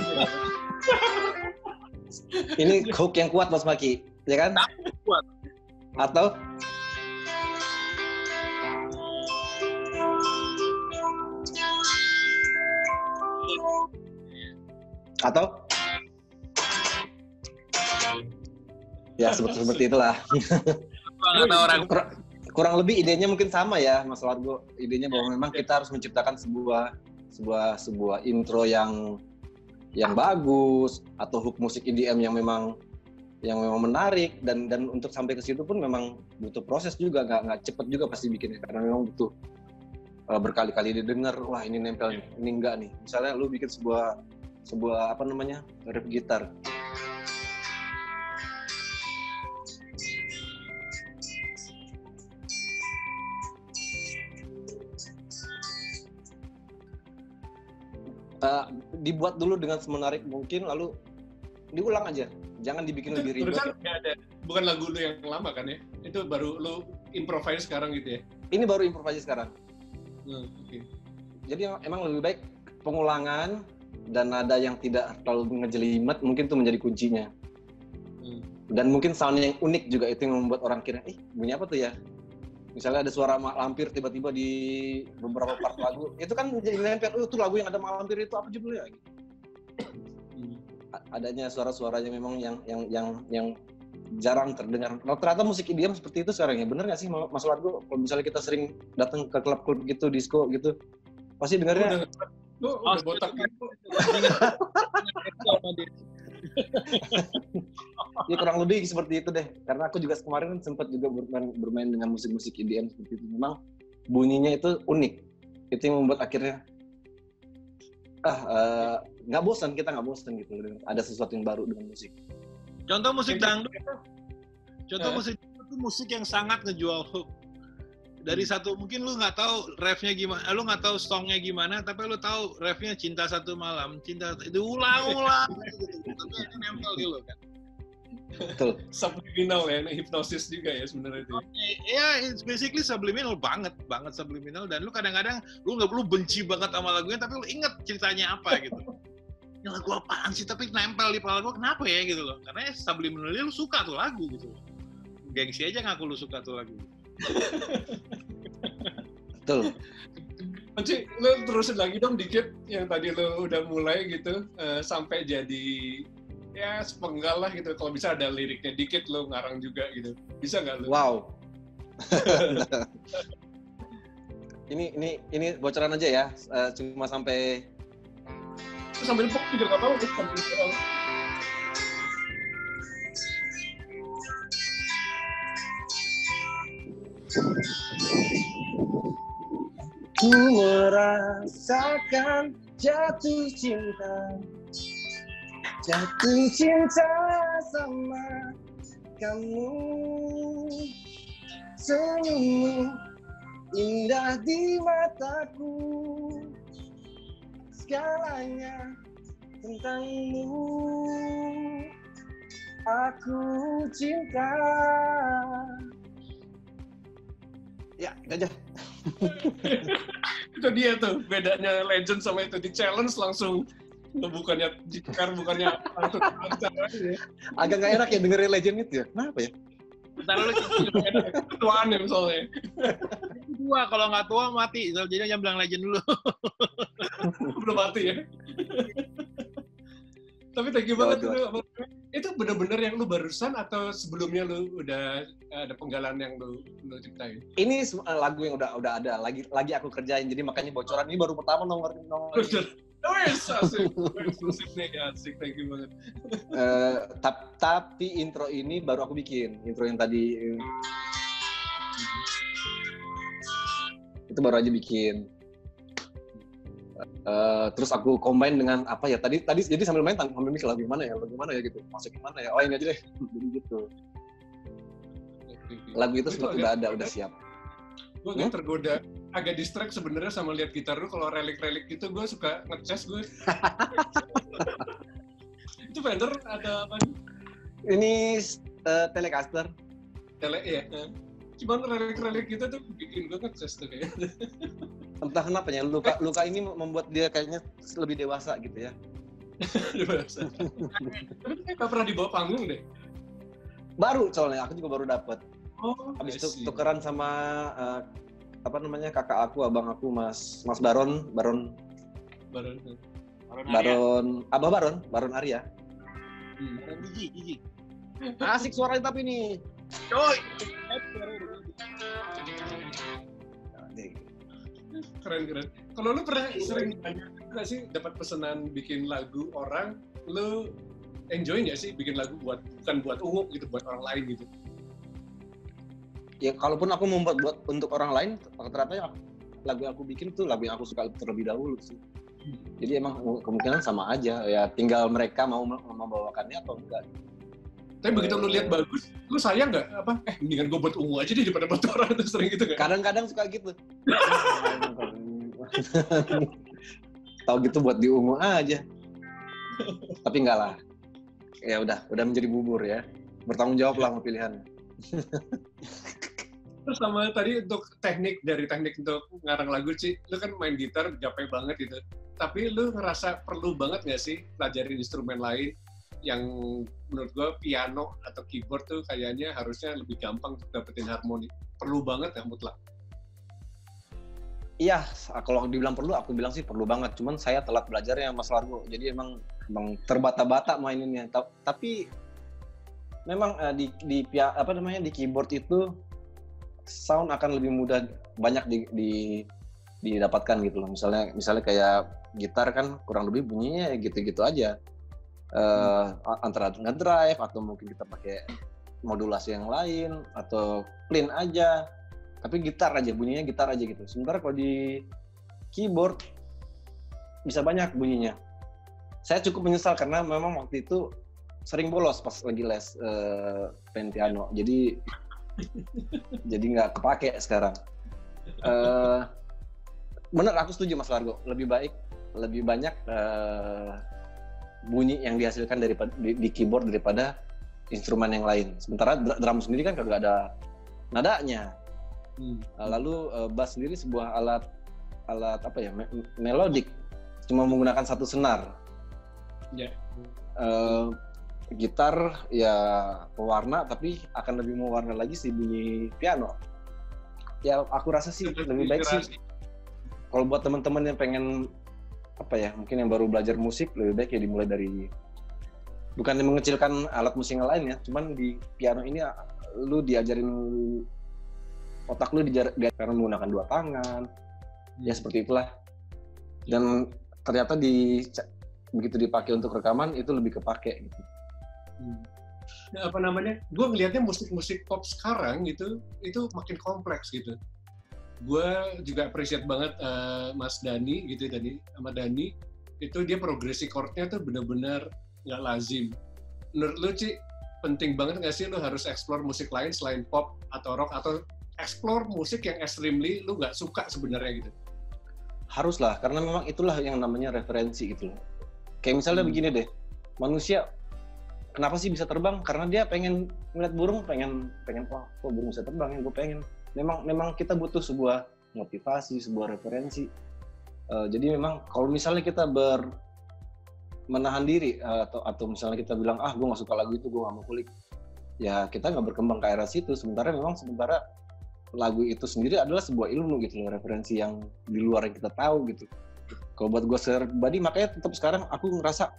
Ini hook yang kuat Mas Maki, ya kan? Kuat. Atau? Atau? Ya seperti seperti itulah. Orang kurang, kurang lebih idenya mungkin sama ya Mas Wargo. Idenya bahwa memang kita harus menciptakan sebuah sebuah sebuah intro yang yang bagus atau hook musik E D M yang memang yang memang menarik, dan dan untuk sampai ke situ pun memang butuh proses juga, nggak nggak cepet juga pasti bikinnya, karena memang butuh uh, berkali-kali didengar, wah ini nempel nih, ini enggak nih. Misalnya lu bikin sebuah sebuah apa namanya riff gitar, Uh, dibuat dulu dengan semenarik mungkin, lalu diulang aja, jangan dibikin itu, lebih ribet. Kan ada, bukan lagu lu yang lama kan ya? Itu baru lu improvise sekarang gitu ya? Ini baru improvise sekarang. Hmm, okay. Jadi emang lebih baik pengulangan dan nada yang tidak terlalu ngejelimet mungkin itu menjadi kuncinya. Hmm. Dan mungkin sound yang unik juga itu yang membuat orang kira, eh bunyi apa tuh ya? Misalnya ada suara lampir tiba-tiba di beberapa part lagu, itu kan jadi nempel, oh, itu lagu yang ada lampir itu apa judulnya? Gitu. Adanya suara-suara yang memang yang yang yang yang jarang terdengar. Nah, ternyata musik E D M seperti itu sekarang ya. Bener nggak sih Mas Largo? Kalau misalnya kita sering datang ke klub-klub gitu, disco gitu, pasti dengarnya. Lu udah, udah botak gitu. Ya kurang lebih seperti itu deh. Karena aku juga kemarin sempat juga bermain, bermain dengan musik-musik E D M seperti itu. Memang bunyinya itu unik. Itu yang membuat akhirnya ah nggak uh, bosan, kita nggak bosan gitu. Ada sesuatu yang baru dengan musik. Contoh musik dangdut. Contoh uh. musik itu musik yang sangat ngejual hook. Dari satu mungkin lu nggak tahu refnya gimana, lu nggak tahu songnya gimana, tapi lu tahu refnya cinta satu malam, cinta itu ulang-ulang gitu, tapi ini nempel di lu kan. Betul. Subliminal ya, hipnosis juga ya sebenarnya itu. Ya, it's basically subliminal banget, banget subliminal, dan lu kadang-kadang lu nggak perlu benci banget sama lagunya, tapi lu inget ceritanya apa gitu. Ini lagu apaan sih, tapi nempel di kepala gua, kenapa ya gitu loh? Karena subliminalnya lu suka tuh lagu gitu. Gengsi aja ngaku lu suka tuh lagu. Betul. Nanti lu terusin lagi dong dikit yang tadi lu udah mulai gitu uh, sampai jadi ya sepenggal lah gitu. Kalau bisa ada liriknya dikit lu ngarang juga gitu. Bisa nggak lu? Wow. ini ini ini bocoran aja ya. Uh, cuma sampai sambil pop juga nggak tahu sambil soal. Ku merasakan jatuh cinta, jatuh cinta sama kamu. Senyummu indah di mataku, segalanya tentangmu. Aku cinta. Ya, itu aja. Itu dia tuh bedanya legend sama itu, di challenge langsung bukannya jikar bukannya langsung caranya. Agak nggak enak ya dengerin legend itu ya. Kenapa ya? Bentar lu ketuaan ya misalnya. Tua kalau nggak tua mati. Jadi jangan bilang legend dulu. Belum mati ya. Tapi thank you banget lu. Itu bener-bener yang lu barusan atau sebelumnya lu udah ada penggalan yang lu lu ciptain? Ini lagu yang udah udah ada lagi lagi aku kerjain, jadi makanya bocoran ini baru pertama nomor nomor. Wes, asik. Asik nih, asik, thank you banget. uh, tap, tapi intro ini baru aku bikin, intro yang tadi itu baru aja bikin. Uh, terus aku combine dengan apa ya tadi tadi jadi sambil main sambil mikir lagu gimana ya lagu gimana ya gitu masuk gimana ya oh ini aja deh jadi gitu lagu itu sebetulnya udah ada udah siap. Gue agak hmm? tergoda agak distract sebenarnya sama lihat gitar lu kalau relik-relik gitu gue suka nge-chess gue. Itu Fender ada apa nih? Ini uh, Telecaster. Tele ya. Cuman relik-relik gitu tuh bikin gue nge-chess tuh kayaknya. Entah kenapa ya luka luka ini membuat dia kayaknya lebih dewasa gitu ya. Dewasa. Tapi dia nggak pernah dibawa panggung deh. Baru soalnya aku juga baru dapet. Oh. Habis itu tukeran sama uh, apa namanya kakak aku, abang aku, Mas Mas Baron, Baron. Baron. Baron, Baron Abah Baron, Baron Arya. Hmm. Baron Gigi, Gigi. Asik suaranya tapi nih. Coy. Keren keren. Kalau lu pernah sering nggak sih dapat pesanan bikin lagu orang, lu enjoy nggak sih bikin lagu buat bukan buat ungu gitu, buat orang lain gitu? Ya kalaupun aku membuat buat untuk orang lain, ternyata ya, lagu yang aku bikin tuh lagu yang aku suka terlebih dahulu sih. Jadi emang kemungkinan sama aja, ya tinggal mereka mau membawakannya atau enggak. Tapi begitu lu lihat bagus, lu sayang nggak? Apa? Eh, mendingan gue buat ungu aja deh daripada buat orang itu sering gitu kan? Kadang-kadang suka gitu. Tahu gitu buat di ungu aja. Tapi enggak lah. Ya udah, udah menjadi bubur ya. Bertanggung jawab lah sama pilihan. Terus sama tadi untuk teknik, dari teknik untuk ngarang lagu sih, lu kan main gitar capek banget gitu. Tapi lu ngerasa perlu banget nggak sih pelajarin instrumen lain? yang menurut gue piano atau keyboard tuh kayaknya harusnya lebih gampang untuk dapetin harmoni. Perlu banget ya mutlak? Iya, kalau dibilang perlu, aku bilang sih perlu banget. Cuman saya telat belajarnya Mas Largo. Jadi emang emang terbata-bata maininnya. Tapi memang uh, di di apa namanya di keyboard itu sound akan lebih mudah banyak di, di didapatkan gitu loh. Misalnya misalnya kayak gitar kan kurang lebih bunyinya gitu-gitu aja. Uh, hmm. Antara ngedrive atau mungkin kita pakai modulasi yang lain atau clean aja. Tapi gitar aja, bunyinya gitar aja gitu. Sementara kalau di keyboard bisa banyak bunyinya. Saya cukup menyesal karena memang waktu itu sering bolos pas lagi les uh, main piano. Jadi jadi nggak kepake sekarang. Uh, bener, aku setuju Mas Largo. Lebih baik, lebih banyak uh, bunyi yang dihasilkan daripada di, di keyboard daripada instrumen yang lain. Sementara drum sendiri kan kagak ada nadanya. Hmm. Lalu uh, bass sendiri sebuah alat alat apa ya me- melodik, cuma menggunakan satu senar. Yeah. Uh, gitar ya pewarna, tapi akan lebih mewarna lagi si bunyi piano. Ya aku rasa sih lebih, lebih baik sih. Kalau buat teman-teman yang pengen apa ya, mungkin yang baru belajar musik, lebih baik ya dimulai dari, bukan mengecilkan alat musik yang lain ya, cuman di piano ini lu diajarin, otak lu diajarin menggunakan dua tangan, hmm. ya seperti itulah. Dan ternyata di begitu dipakai untuk rekaman itu lebih kepake gitu. Hmm. Nah, apa namanya? Gue ngelihatnya musik-musik pop sekarang gitu, itu makin kompleks gitu. Gue juga appreciate banget uh, Mas Dani gitu, Dani sama Dani itu dia progresi chord-nya tuh benar-benar nggak lazim. Menurut lu Ci, penting banget nggak sih lu harus explore musik lain selain pop atau rock, atau explore musik yang extremely lu nggak suka sebenarnya gitu? Haruslah, karena memang itulah yang namanya referensi gitu. Kayak misalnya hmm. begini deh, manusia kenapa sih bisa terbang? Karena dia pengen ngeliat burung, pengen pengen wah, kok burung bisa terbang, yang gue pengen. Memang memang kita butuh sebuah motivasi, sebuah referensi. Uh, jadi memang kalau misalnya kita ber menahan diri uh, atau atau misalnya kita bilang ah gue nggak suka lagu itu, gue nggak mau kulik, ya kita nggak berkembang ke arah situ. Sementara memang sementara lagu itu sendiri adalah sebuah ilmu gitu loh, referensi yang di luar yang kita tahu gitu. Kalau buat gue pribadi, makanya tetap sekarang aku ngerasa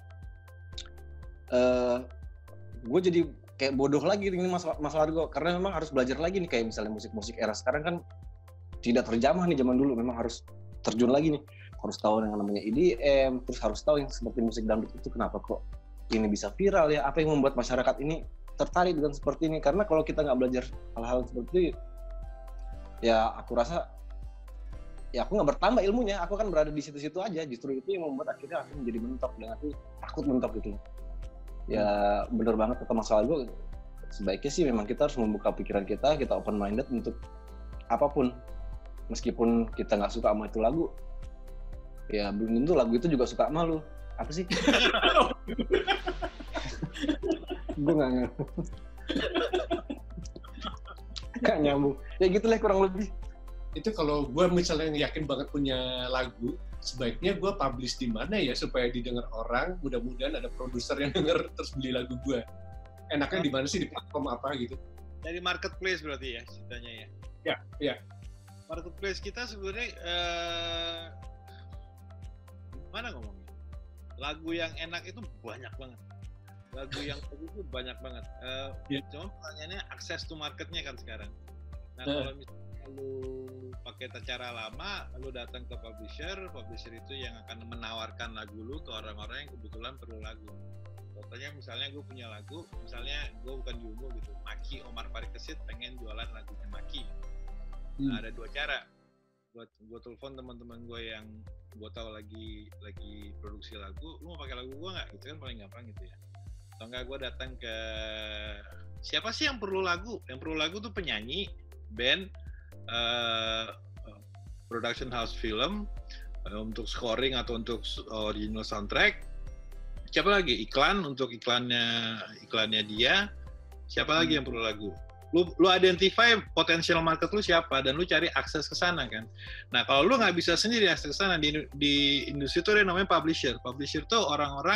uh, gue jadi kayak bodoh lagi ini Mas, Mas Largo, karena memang harus belajar lagi nih, kayak misalnya musik-musik era sekarang kan tidak terjamah nih zaman dulu, memang harus terjun lagi nih, harus tahu yang namanya E D M, terus harus tahu yang seperti musik dangdut itu kenapa kok ini bisa viral ya, apa yang membuat masyarakat ini tertarik dengan seperti ini. Karena kalau kita nggak belajar hal-hal seperti itu, ya aku rasa ya aku nggak bertambah ilmunya, aku kan berada di situ-situ aja. Justru itu yang membuat akhirnya aku menjadi mentok dan aku takut mentok gitu. Ya benar banget kata Mas Largo, sebaiknya sih memang kita harus membuka pikiran kita, kita open minded untuk apapun, meskipun kita nggak suka sama itu lagu, ya belum tentu lagu itu juga suka sama lu. Apa sih? Gue nggak ngerti. Nggak nyambung. Ya gitulah kurang lebih. Itu kalau gue misalnya yakin banget punya lagu, sebaiknya gue publish di mana ya supaya didengar orang, mudah-mudahan ada produser yang denger terus beli lagu gue. Enaknya di mana sih, di platform apa gitu? Dari marketplace berarti ya ceritanya ya? Ya, ya. Marketplace kita sebenarnya eh, mana ngomongnya? Lagu yang enak itu banyak banget. Lagu yang bagus itu banyak banget. Uh, yeah. Cuma pertanyaannya akses to marketnya kan sekarang. Nah uh. kalau misalnya lu pakai cara lama, lu datang ke publisher, publisher itu yang akan menawarkan lagu lu ke orang-orang yang kebetulan perlu lagu. Contohnya misalnya gue punya lagu, misalnya gue bukan Jumo gitu, Maki Omar Parikesit pengen jualan lagunya Maki. Hmm. Nah, ada dua cara. Buat gue telepon teman-teman gue yang gue tahu lagi lagi produksi lagu, lu mau pakai lagu gue nggak? Itu kan paling gampang gitu ya. Atau enggak gue datang ke siapa sih yang perlu lagu? Yang perlu lagu tuh penyanyi, band, uh, production house film, uh, untuk scoring atau untuk original soundtrack. Siapa lagi? Iklan, untuk iklannya iklannya dia. Siapa lagi yang perlu lagu? Lu, lu identify potential market lu siapa dan lu cari akses ke sana kan. Nah kalau lu nggak bisa sendiri akses ke sana, di, di industri itu ada namanya publisher. Publisher tuh orang-orang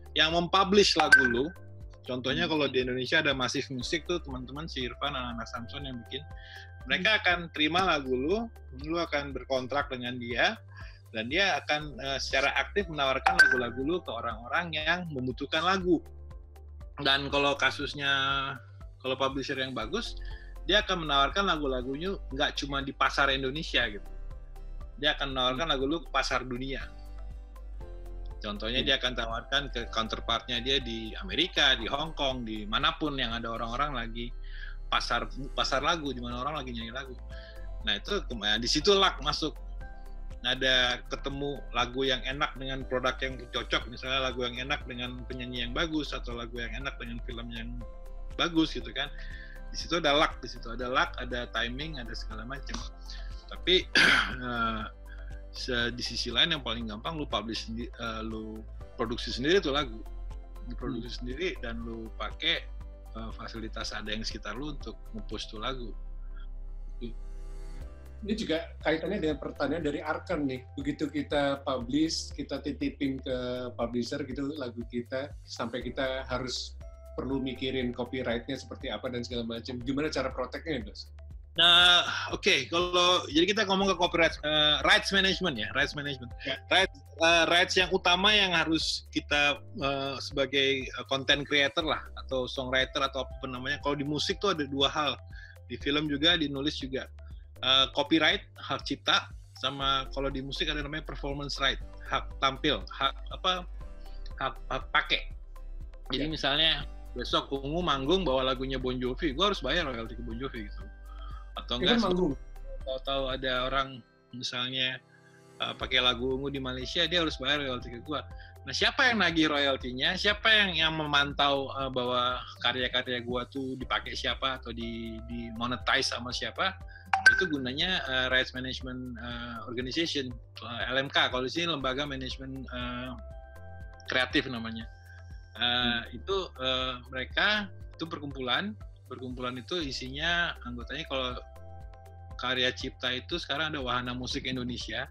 yang mempublish lagu lu. Contohnya kalau di Indonesia ada Massive Music tuh, teman-teman si Irfan, anak-anak Samson yang bikin. Mereka akan terima lagu lu, lu akan berkontrak dengan dia, dan dia akan uh, secara aktif menawarkan lagu-lagu lu ke orang-orang yang membutuhkan lagu. Dan kalau kasusnya, kalau publisher yang bagus, dia akan menawarkan lagu-lagunya nggak cuma di pasar Indonesia gitu. Dia akan menawarkan lagu lu ke pasar dunia. Contohnya dia akan tawarkan ke counterpartnya dia di Amerika, di Hong Kong, di manapun yang ada orang-orang lagi pasar pasar lagu, di mana orang lagi nyanyi lagu. Nah itu di situ luck masuk. Ada ketemu lagu yang enak dengan produk yang cocok, misalnya lagu yang enak dengan penyanyi yang bagus atau lagu yang enak dengan film yang bagus gitu kan. Di situ ada luck, di situ ada luck, ada timing, ada segala macam. Tapi uh, di sisi lain yang paling gampang lu publish sendiri, uh, lu produksi sendiri tuh lagu, diproduksi hmm. sendiri dan lu pakai uh, fasilitas ada yang sekitar lu untuk nge-push tuh lagu. Ini juga kaitannya dengan pertanyaan dari Arkan nih. Begitu kita publish, kita titipin ke publisher gitu lagu kita, sampai kita harus perlu mikirin copyright-nya seperti apa dan segala macam. Gimana cara protect-nya, Dos? Nah, oke, okay. Kalau jadi kita ngomong ke copyright uh, rights management ya, rights management. Yeah. Rights uh, rights yang utama yang harus kita uh, sebagai content creator lah atau songwriter atau apa namanya. Kalau di musik tuh ada dua hal. Di film juga, di nulis juga. Uh, copyright, hak cipta, sama kalau di musik ada namanya performance right, hak tampil, hak apa? Hak, hak pakai. Jadi yeah. Misalnya besok Ungu manggung bawa lagunya Bon Jovi, gue harus bayar royalti ke Bon Jovi gitu. Atau enggak, tahu-tahu ada orang misalnya uh, pakai lagu Ungu di Malaysia, dia harus bayar royalti ke gua. Nah, siapa yang nagih royaltinya? Siapa yang yang memantau uh, bahwa karya-karya gua tuh dipakai siapa atau di di monetize sama siapa? Itu gunanya uh, Rights Management uh, Organization, uh, L M K. Kalau di sini lembaga manajemen uh, kreatif namanya. Uh, hmm. Itu uh, mereka itu perkumpulan. Perkumpulan itu isinya anggotanya kalau karya cipta itu sekarang ada Wahana Musik Indonesia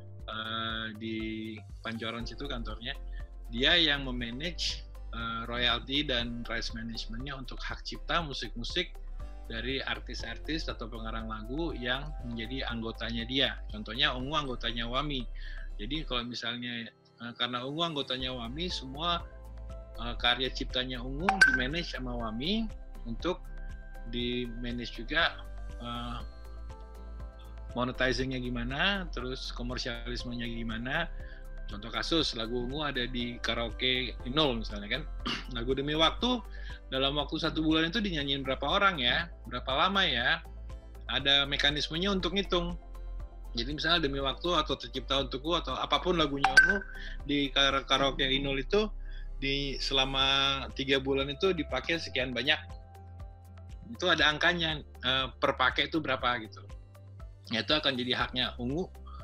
uh, di Pancoran situ kantornya. Dia yang memanage uh, royalti dan rights managementnya untuk hak cipta musik-musik dari artis-artis atau pengarang lagu yang menjadi anggotanya dia. Contohnya Ungu anggotanya Wami. Jadi kalau misalnya uh, karena Ungu anggotanya Wami, semua uh, karya ciptanya Ungu di-manage sama Wami. Untuk di manage juga uh, monetizingnya gimana, terus komersialismenya gimana. Contoh kasus lagu Ungu ada di karaoke Inul misalnya kan, lagu Demi Waktu dalam waktu satu bulan itu dinyanyiin berapa orang ya, berapa lama ya, ada mekanismenya untuk ngitung. Jadi misalnya Demi Waktu atau Tercipta Untukku atau apapun lagunya Ungu di karaoke Inul itu di selama tiga bulan itu dipakai sekian banyak. Itu ada angkanya, uh, per pakai itu berapa gitu. Ya, itu akan jadi haknya Ungu,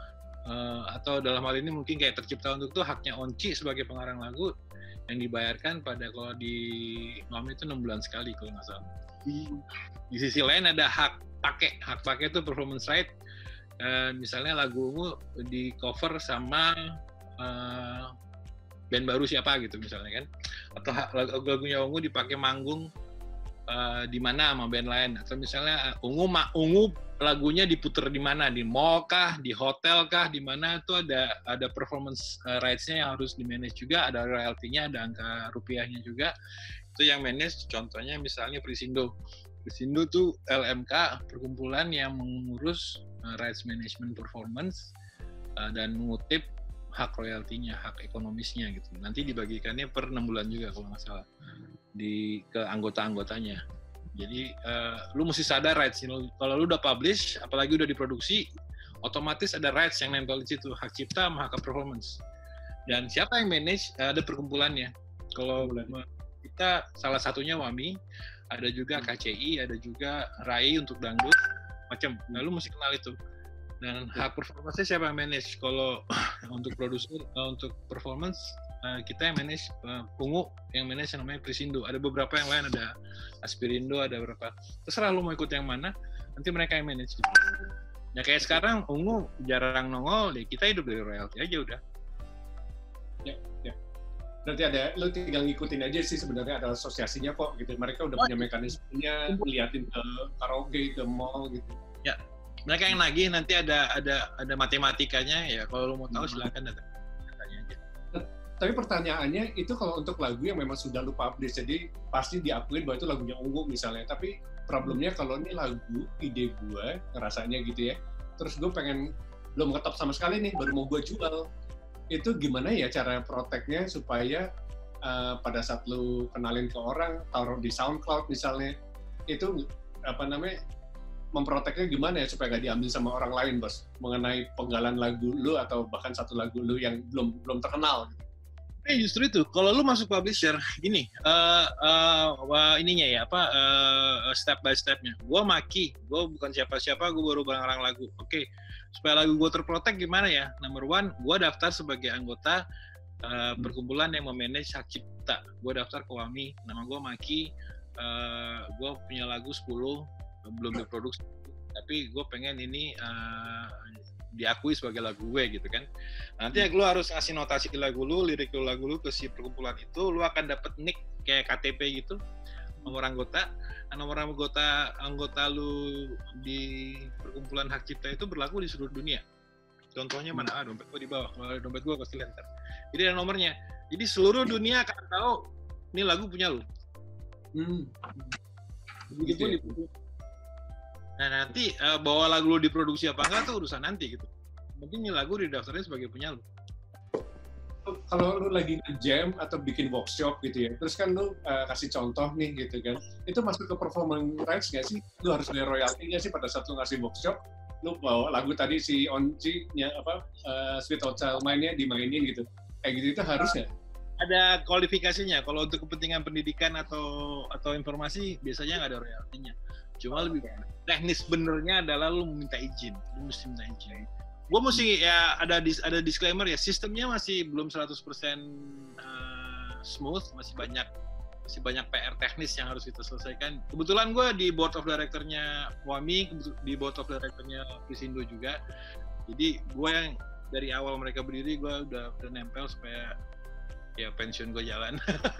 uh, atau dalam hal ini mungkin kayak Tercipta Untuk itu haknya Onci sebagai pengarang lagu yang dibayarkan pada kalau di Wami itu enam bulan sekali kalau nggak salah. Di sisi lain ada hak pakai, hak pakai itu performance right. Uh, misalnya lagu Ungu di cover sama uh, band baru siapa gitu misalnya kan, atau lagu-lagunya Ungu dipakai manggung Uh, di mana sama band lain, atau misalnya uh, Ungu ma, Ungu lagunya diputer di mana, di mall kah, di hotel kah, di mana, itu ada ada performance uh, rights-nya yang harus di manage juga, ada royalty-nya, ada angka rupiahnya juga, itu yang manage. Contohnya misalnya Prisindo, Prisindo tuh L M K, perkumpulan yang mengurus uh, rights management performance uh, dan mengutip hak royalty-nya, hak ekonomisnya gitu. Nanti dibagikannya per enam bulan juga kalau nggak salah di ke anggota-anggotanya. Jadi uh, lu mesti sadar rights ini. Kalau lu udah publish, apalagi udah diproduksi, otomatis ada rights yang nempel di situ, hak cipta sama hak performance. Dan siapa yang manage? Uh, ada perkumpulannya. Kalau kita salah satunya Wami, ada juga K C I, ada juga R A I untuk dangdut, macam. Nah, lu mesti kenal itu. Dan hak performance siapa yang manage? Kalau untuk produser, uh, untuk performance Uh, kita yang manage, uh, Ungu yang manage yang namanya Prisindo. Ada beberapa yang lain, ada Aspirindo, ada beberapa. Terserah lu mau ikut yang mana, nanti mereka yang manage gitu. Ya kayak sekarang Ungu jarang nongol, deh kita hidup dari royalti aja udah. Ya, ya. Berarti ada, lu tinggal ngikutin aja sih sebenarnya ada asosiasinya kok gitu. Mereka udah Oh, punya mekanismenya, ngeliatin ke karaoke, ke mall gitu. Ya, mereka yang nagih nanti ada ada ada matematikanya ya. Kalau lu mau tahu silakan datang. Tanya aja. Tapi pertanyaannya itu kalau untuk lagu yang memang sudah lu publish, jadi pasti diakuin bahwa itu lagunya Ungu misalnya. Tapi problemnya kalau ini lagu ide gue ngerasanya gitu ya. Terus gue pengen belum ngetop sama sekali nih, baru mau gue jual. Itu gimana ya cara protect-nya supaya uh, pada saat lu kenalin ke orang, taruh di SoundCloud misalnya, itu apa namanya, memproteknya gimana ya supaya nggak diambil sama orang lain, Bos, mengenai penggalan lagu lu atau bahkan satu lagu lu yang belum belum terkenal. Eh justru itu, kalau lu masuk publisher, gini, uh, uh, ininya ya apa uh, step by stepnya. Gue maki, gue bukan siapa-siapa, gue baru barang lagu. Oke, okay. Supaya lagu gue terprotek gimana ya? Number one, gue daftar sebagai anggota uh, perkumpulan yang memanage hak cipta. Gue daftar ke W A M I, nama gue Maki. Uh, gue punya lagu sepuluh, belum diproduksi, tapi gue pengen ini uh, diakui sebagai lagu gue gitu kan. Nanti ya, lu harus ngasih notasi lagu lu, lirik lu lagu lu ke si perkumpulan itu, lu akan dapet nick kayak K T P gitu, nomor anggota. Nomor anggota anggota lu di perkumpulan hak cipta itu berlaku di seluruh dunia. Contohnya mana? Ah, dompet gua di bawah. Kalau dompet gua pasti lenter. Jadi ada nomornya. Jadi seluruh dunia akan tahu ini lagu punya lu. Hmm. Begitu. Okay. Nah nanti uh, bawa lagu lu diproduksi apa enggak tuh urusan nanti gitu. Mungkin ini lagu didaftarnya sebagai punya lu. Kalau lu lagi nge-jam atau bikin workshop gitu ya, terus kan lu uh, kasih contoh nih gitu kan, itu masuk ke performance rights nggak sih? Lu harus bayar royalti nggak sih pada saat lu ngasih workshop? Lu bawa lagu tadi si Onci-nya apa, uh, Sweet Hot Child Mine-nya dimainin gitu, kayak gitu itu harus nggak? Ada kualifikasinya. Kalau untuk kepentingan pendidikan atau atau informasi biasanya nggak ada royaltinya. Cuma lebih teknis benernya adalah lu minta izin, lu mesti minta izin. Gue mesti ya ada dis, ada disclaimer ya, sistemnya masih belum seratus persen uh, smooth, masih banyak masih banyak P R teknis yang harus kita selesaikan. Kebetulan gue di board of director-nya W A M I, di board of director-nya Prisindo juga. Jadi gue yang dari awal mereka berdiri gue udah udah nempel supaya ya pensiun gue jalan.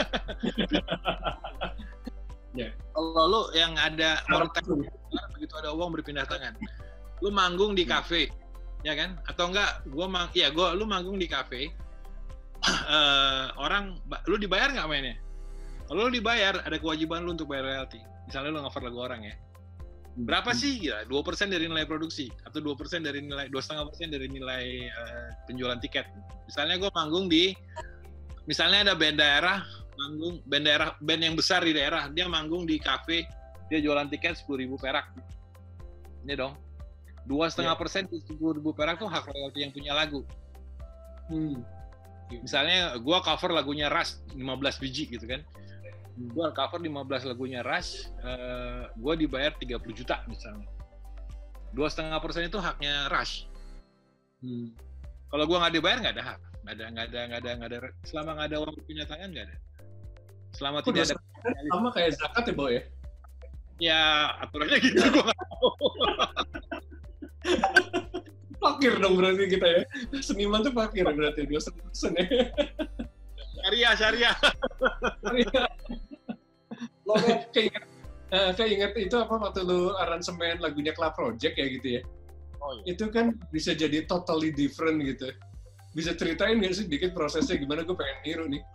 Yeah. Kalau lu yang ada moneter, begitu ada uang berpindah tangan. Lu manggung di kafe. Ya kan? Atau enggak, gua mang, ya gua lu manggung di kafe, uh, orang, lu dibayar nggak mainnya? Kalau lu dibayar, ada kewajiban lu untuk bayar royalti. Misalnya lu cover lagu orang ya, berapa hmm. sih? Ya, dua persen dari nilai produksi, atau dua persen dari nilai, dua koma lima persen dari nilai uh, penjualan tiket. Misalnya gua manggung di, misalnya ada band daerah, manggung, band daerah, band yang besar di daerah, dia manggung di kafe, dia jualan tiket sepuluh ribu perak. Ini dong. Dua setengah persen sepuluh ribu perak tuh hak royalti yang punya lagu. Hmm. Misalnya gue cover lagunya Rush lima belas biji gitu kan, gue cover lima belas lagunya Rush, uh, gue dibayar tiga puluh juta misalnya. Dua setengah persen itu haknya Rush. Hmm. Kalau gue nggak dibayar nggak ada hak, nggak ada nggak ada nggak ada nggak ada. Selama nggak ada uang punya tangan nggak ada. Selama Kok tidak ada. Sama kayak zakat ya, Bo ya? Ya aturannya gitu gue nggak tahu. Fakir dong berarti kita ya. Seniman tuh fakir berarti dua setengah persen ya. Syariah, syariah. Syariah. Lo kayak inget, uh, kayak inget itu apa waktu lu aransemen lagunya Club Project ya gitu ya. Oh, iya. Itu kan bisa jadi totally different gitu. Bisa ceritain nggak sih dikit prosesnya gimana? Gue pengen niru nih.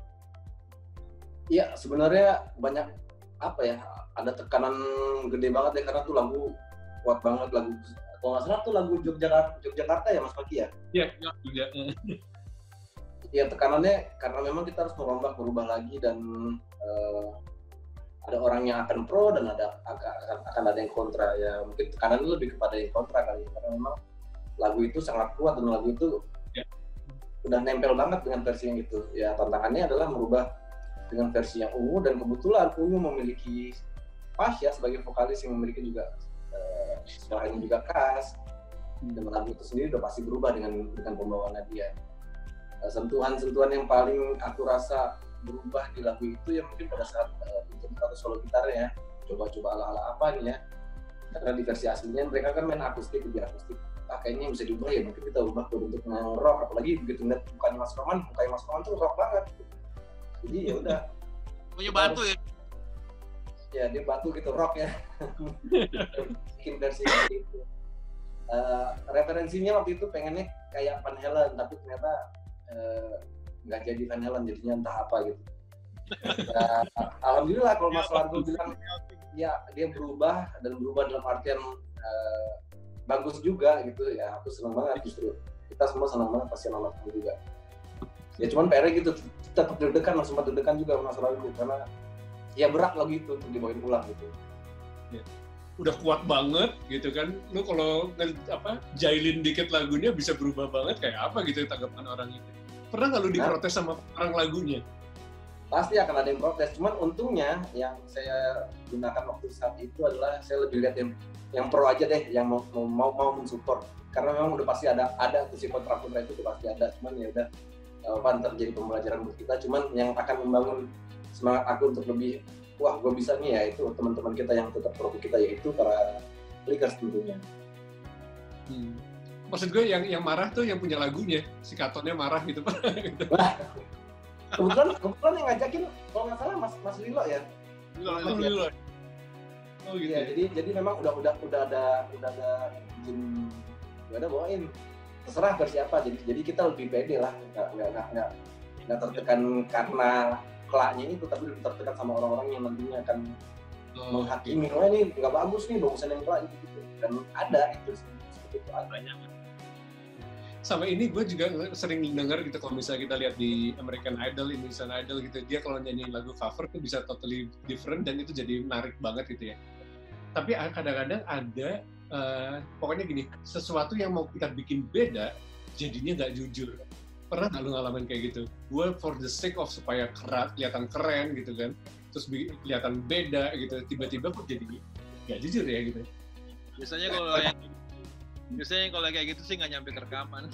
Iya, sebenarnya banyak apa ya? Ada tekanan gede banget ya karena tuh lagu kuat banget lagu. Kalau nggak salah tuh lagu Yogyakarta, Yogyakarta ya Mas Maki ya? Iya, juga. Iya tekanannya karena memang kita harus merombak berubah lagi dan uh, ada orang yang akan pro dan ada akan, akan ada yang kontra ya mungkin tekanannya lebih kepada yang kontra kali karena memang lagu itu sangat kuat dan lagu itu ya. Udah nempel banget dengan versi yang itu ya tantangannya adalah merubah dengan versi yang ungu dan kebetulan ungu memiliki Pasha sebagai vokalis yang memiliki juga uh, suaranya juga khas dan lagu itu sendiri udah pasti berubah dengan dengan pembawaannya dia. Uh, sentuhan-sentuhan yang paling aku rasa berubah di lagu itu ya mungkin pada saat uh, itu atau solo gitarnya coba-coba ala-ala apa nih ya karena di versi aslinya mereka kan main akustik lebih akustik ah kayaknya bisa diubah ya mungkin kita ubah ke bentuk rock apalagi begitu ngeliat mukanya Mas Roman mukanya Mas Roman tuh rock banget Jadi ya udah. Punya batu ya? Ya dia batu gitu, rock ya. Bikin versi gitu. Uh, referensinya waktu itu pengennya kayak Van Halen, tapi ternyata nggak uh, jadi Van Halen, jadinya entah apa gitu. Ya, alhamdulillah kalau Mas Largo bilang ya dia berubah dan berubah dalam artian uh, bagus juga gitu ya, aku senang banget justru. Kita semua senang banget pasti nonton juga. Ya cuman P R gitu, tetap deg-degan, sempat deg-degan juga Mas Largo karena ya berat lagu itu untuk dibawain ulang gitu. Ya. Udah kuat banget gitu kan, lu kalau apa jailin dikit lagunya bisa berubah banget kayak apa gitu tanggapan orang itu. Pernah nggak lu diprotes sama orang lagunya? Pasti akan ada yang protes, cuman untungnya yang saya gunakan waktu saat itu adalah saya lebih lihat yang yang pro aja deh, yang mau mau mau mensupport, karena memang udah pasti ada ada tuh si kontra-kontra itu udah pasti ada, cuman ya udah apa terjadi pembelajaran buat kita, cuman yang akan membangun semangat aku untuk lebih wah gue bisa nih ya itu teman-teman kita yang tetap pro kita, yaitu para Lakers tentunya. Hmm. Maksud gue yang yang marah tuh yang punya lagunya, si Katonnya marah gitu Pak. kebetulan kebetulan yang ngajakin kalau nggak salah Mas Mas Lilo ya. Lilo, Lilo. Lilo. Oh gitu. Ya, jadi jadi memang udah udah udah ada udah ada izin, udah ada bawain. Terserah versi apa. Jadi jadi kita lebih pede lah, nggak nggak nggak nggak tertekan karena kelaknya itu, tapi lebih tertekan sama orang-orang yang nantinya akan oh, menghakimi, oh ini nggak bagus nih, bagusan yang kelak gitu. Dan ada itu seperti itu ada. Sama ini gue juga sering dengar gitu kalau misalnya kita lihat di American Idol, Indonesian Idol gitu, dia kalau nyanyi lagu cover tuh bisa totally different dan itu jadi menarik banget gitu ya. Tapi kadang-kadang ada, uh, pokoknya gini, sesuatu yang mau kita bikin beda, jadinya nggak jujur. Pernah nggak lu ngalamin kayak gitu? Gue for the sake of supaya kerat, kelihatan keren gitu kan, terus kelihatan beda gitu, tiba-tiba kok jadi nggak jujur ya gitu. Biasanya kalau yang biasanya kalau kayak gitu sih nggak nyampe ke rekaman.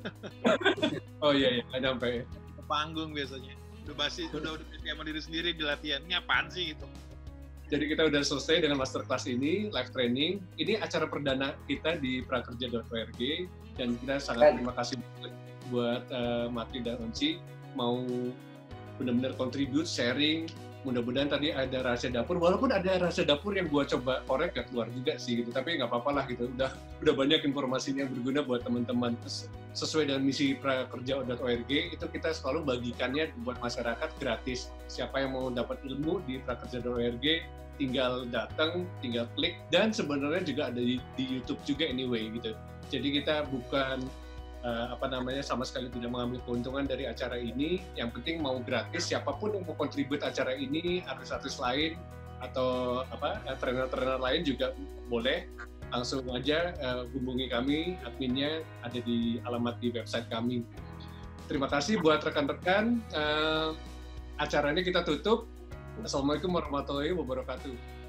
Oh iya iya nggak nyampe. Ke panggung biasanya. Udah basi, udah udah sama diri sendiri di latihan. Ini apaan sih gitu? Jadi kita udah selesai dengan masterclass ini, live training. Ini acara perdana kita di prakerja dot org dan kita sangat terima kasih buat uh, Maki dan Onci mau benar-benar contribute, sharing. Mudah-mudahan tadi ada rahasia dapur, walaupun ada rahasia dapur yang gua coba korek gak keluar juga sih gitu, tapi nggak apa-apa lah gitu, udah udah banyak informasinya yang berguna buat teman-teman. Sesuai dengan misi prakerja dot org itu kita selalu bagikannya buat masyarakat gratis. Siapa yang mau dapat ilmu di prakerja dot org tinggal datang, tinggal klik, dan sebenarnya juga ada di, di YouTube juga anyway gitu. Jadi kita bukan Uh, apa namanya sama sekali tidak mengambil keuntungan dari acara ini. Yang penting mau gratis, siapapun yang mau kontribut acara ini, artis-artis lain atau apa trainer-trainer lain juga boleh, langsung aja uh, hubungi kami, adminnya ada di alamat di website kami. Terima kasih buat rekan-rekan. Uh, acara ini kita tutup. Assalamualaikum warahmatullahi wabarakatuh.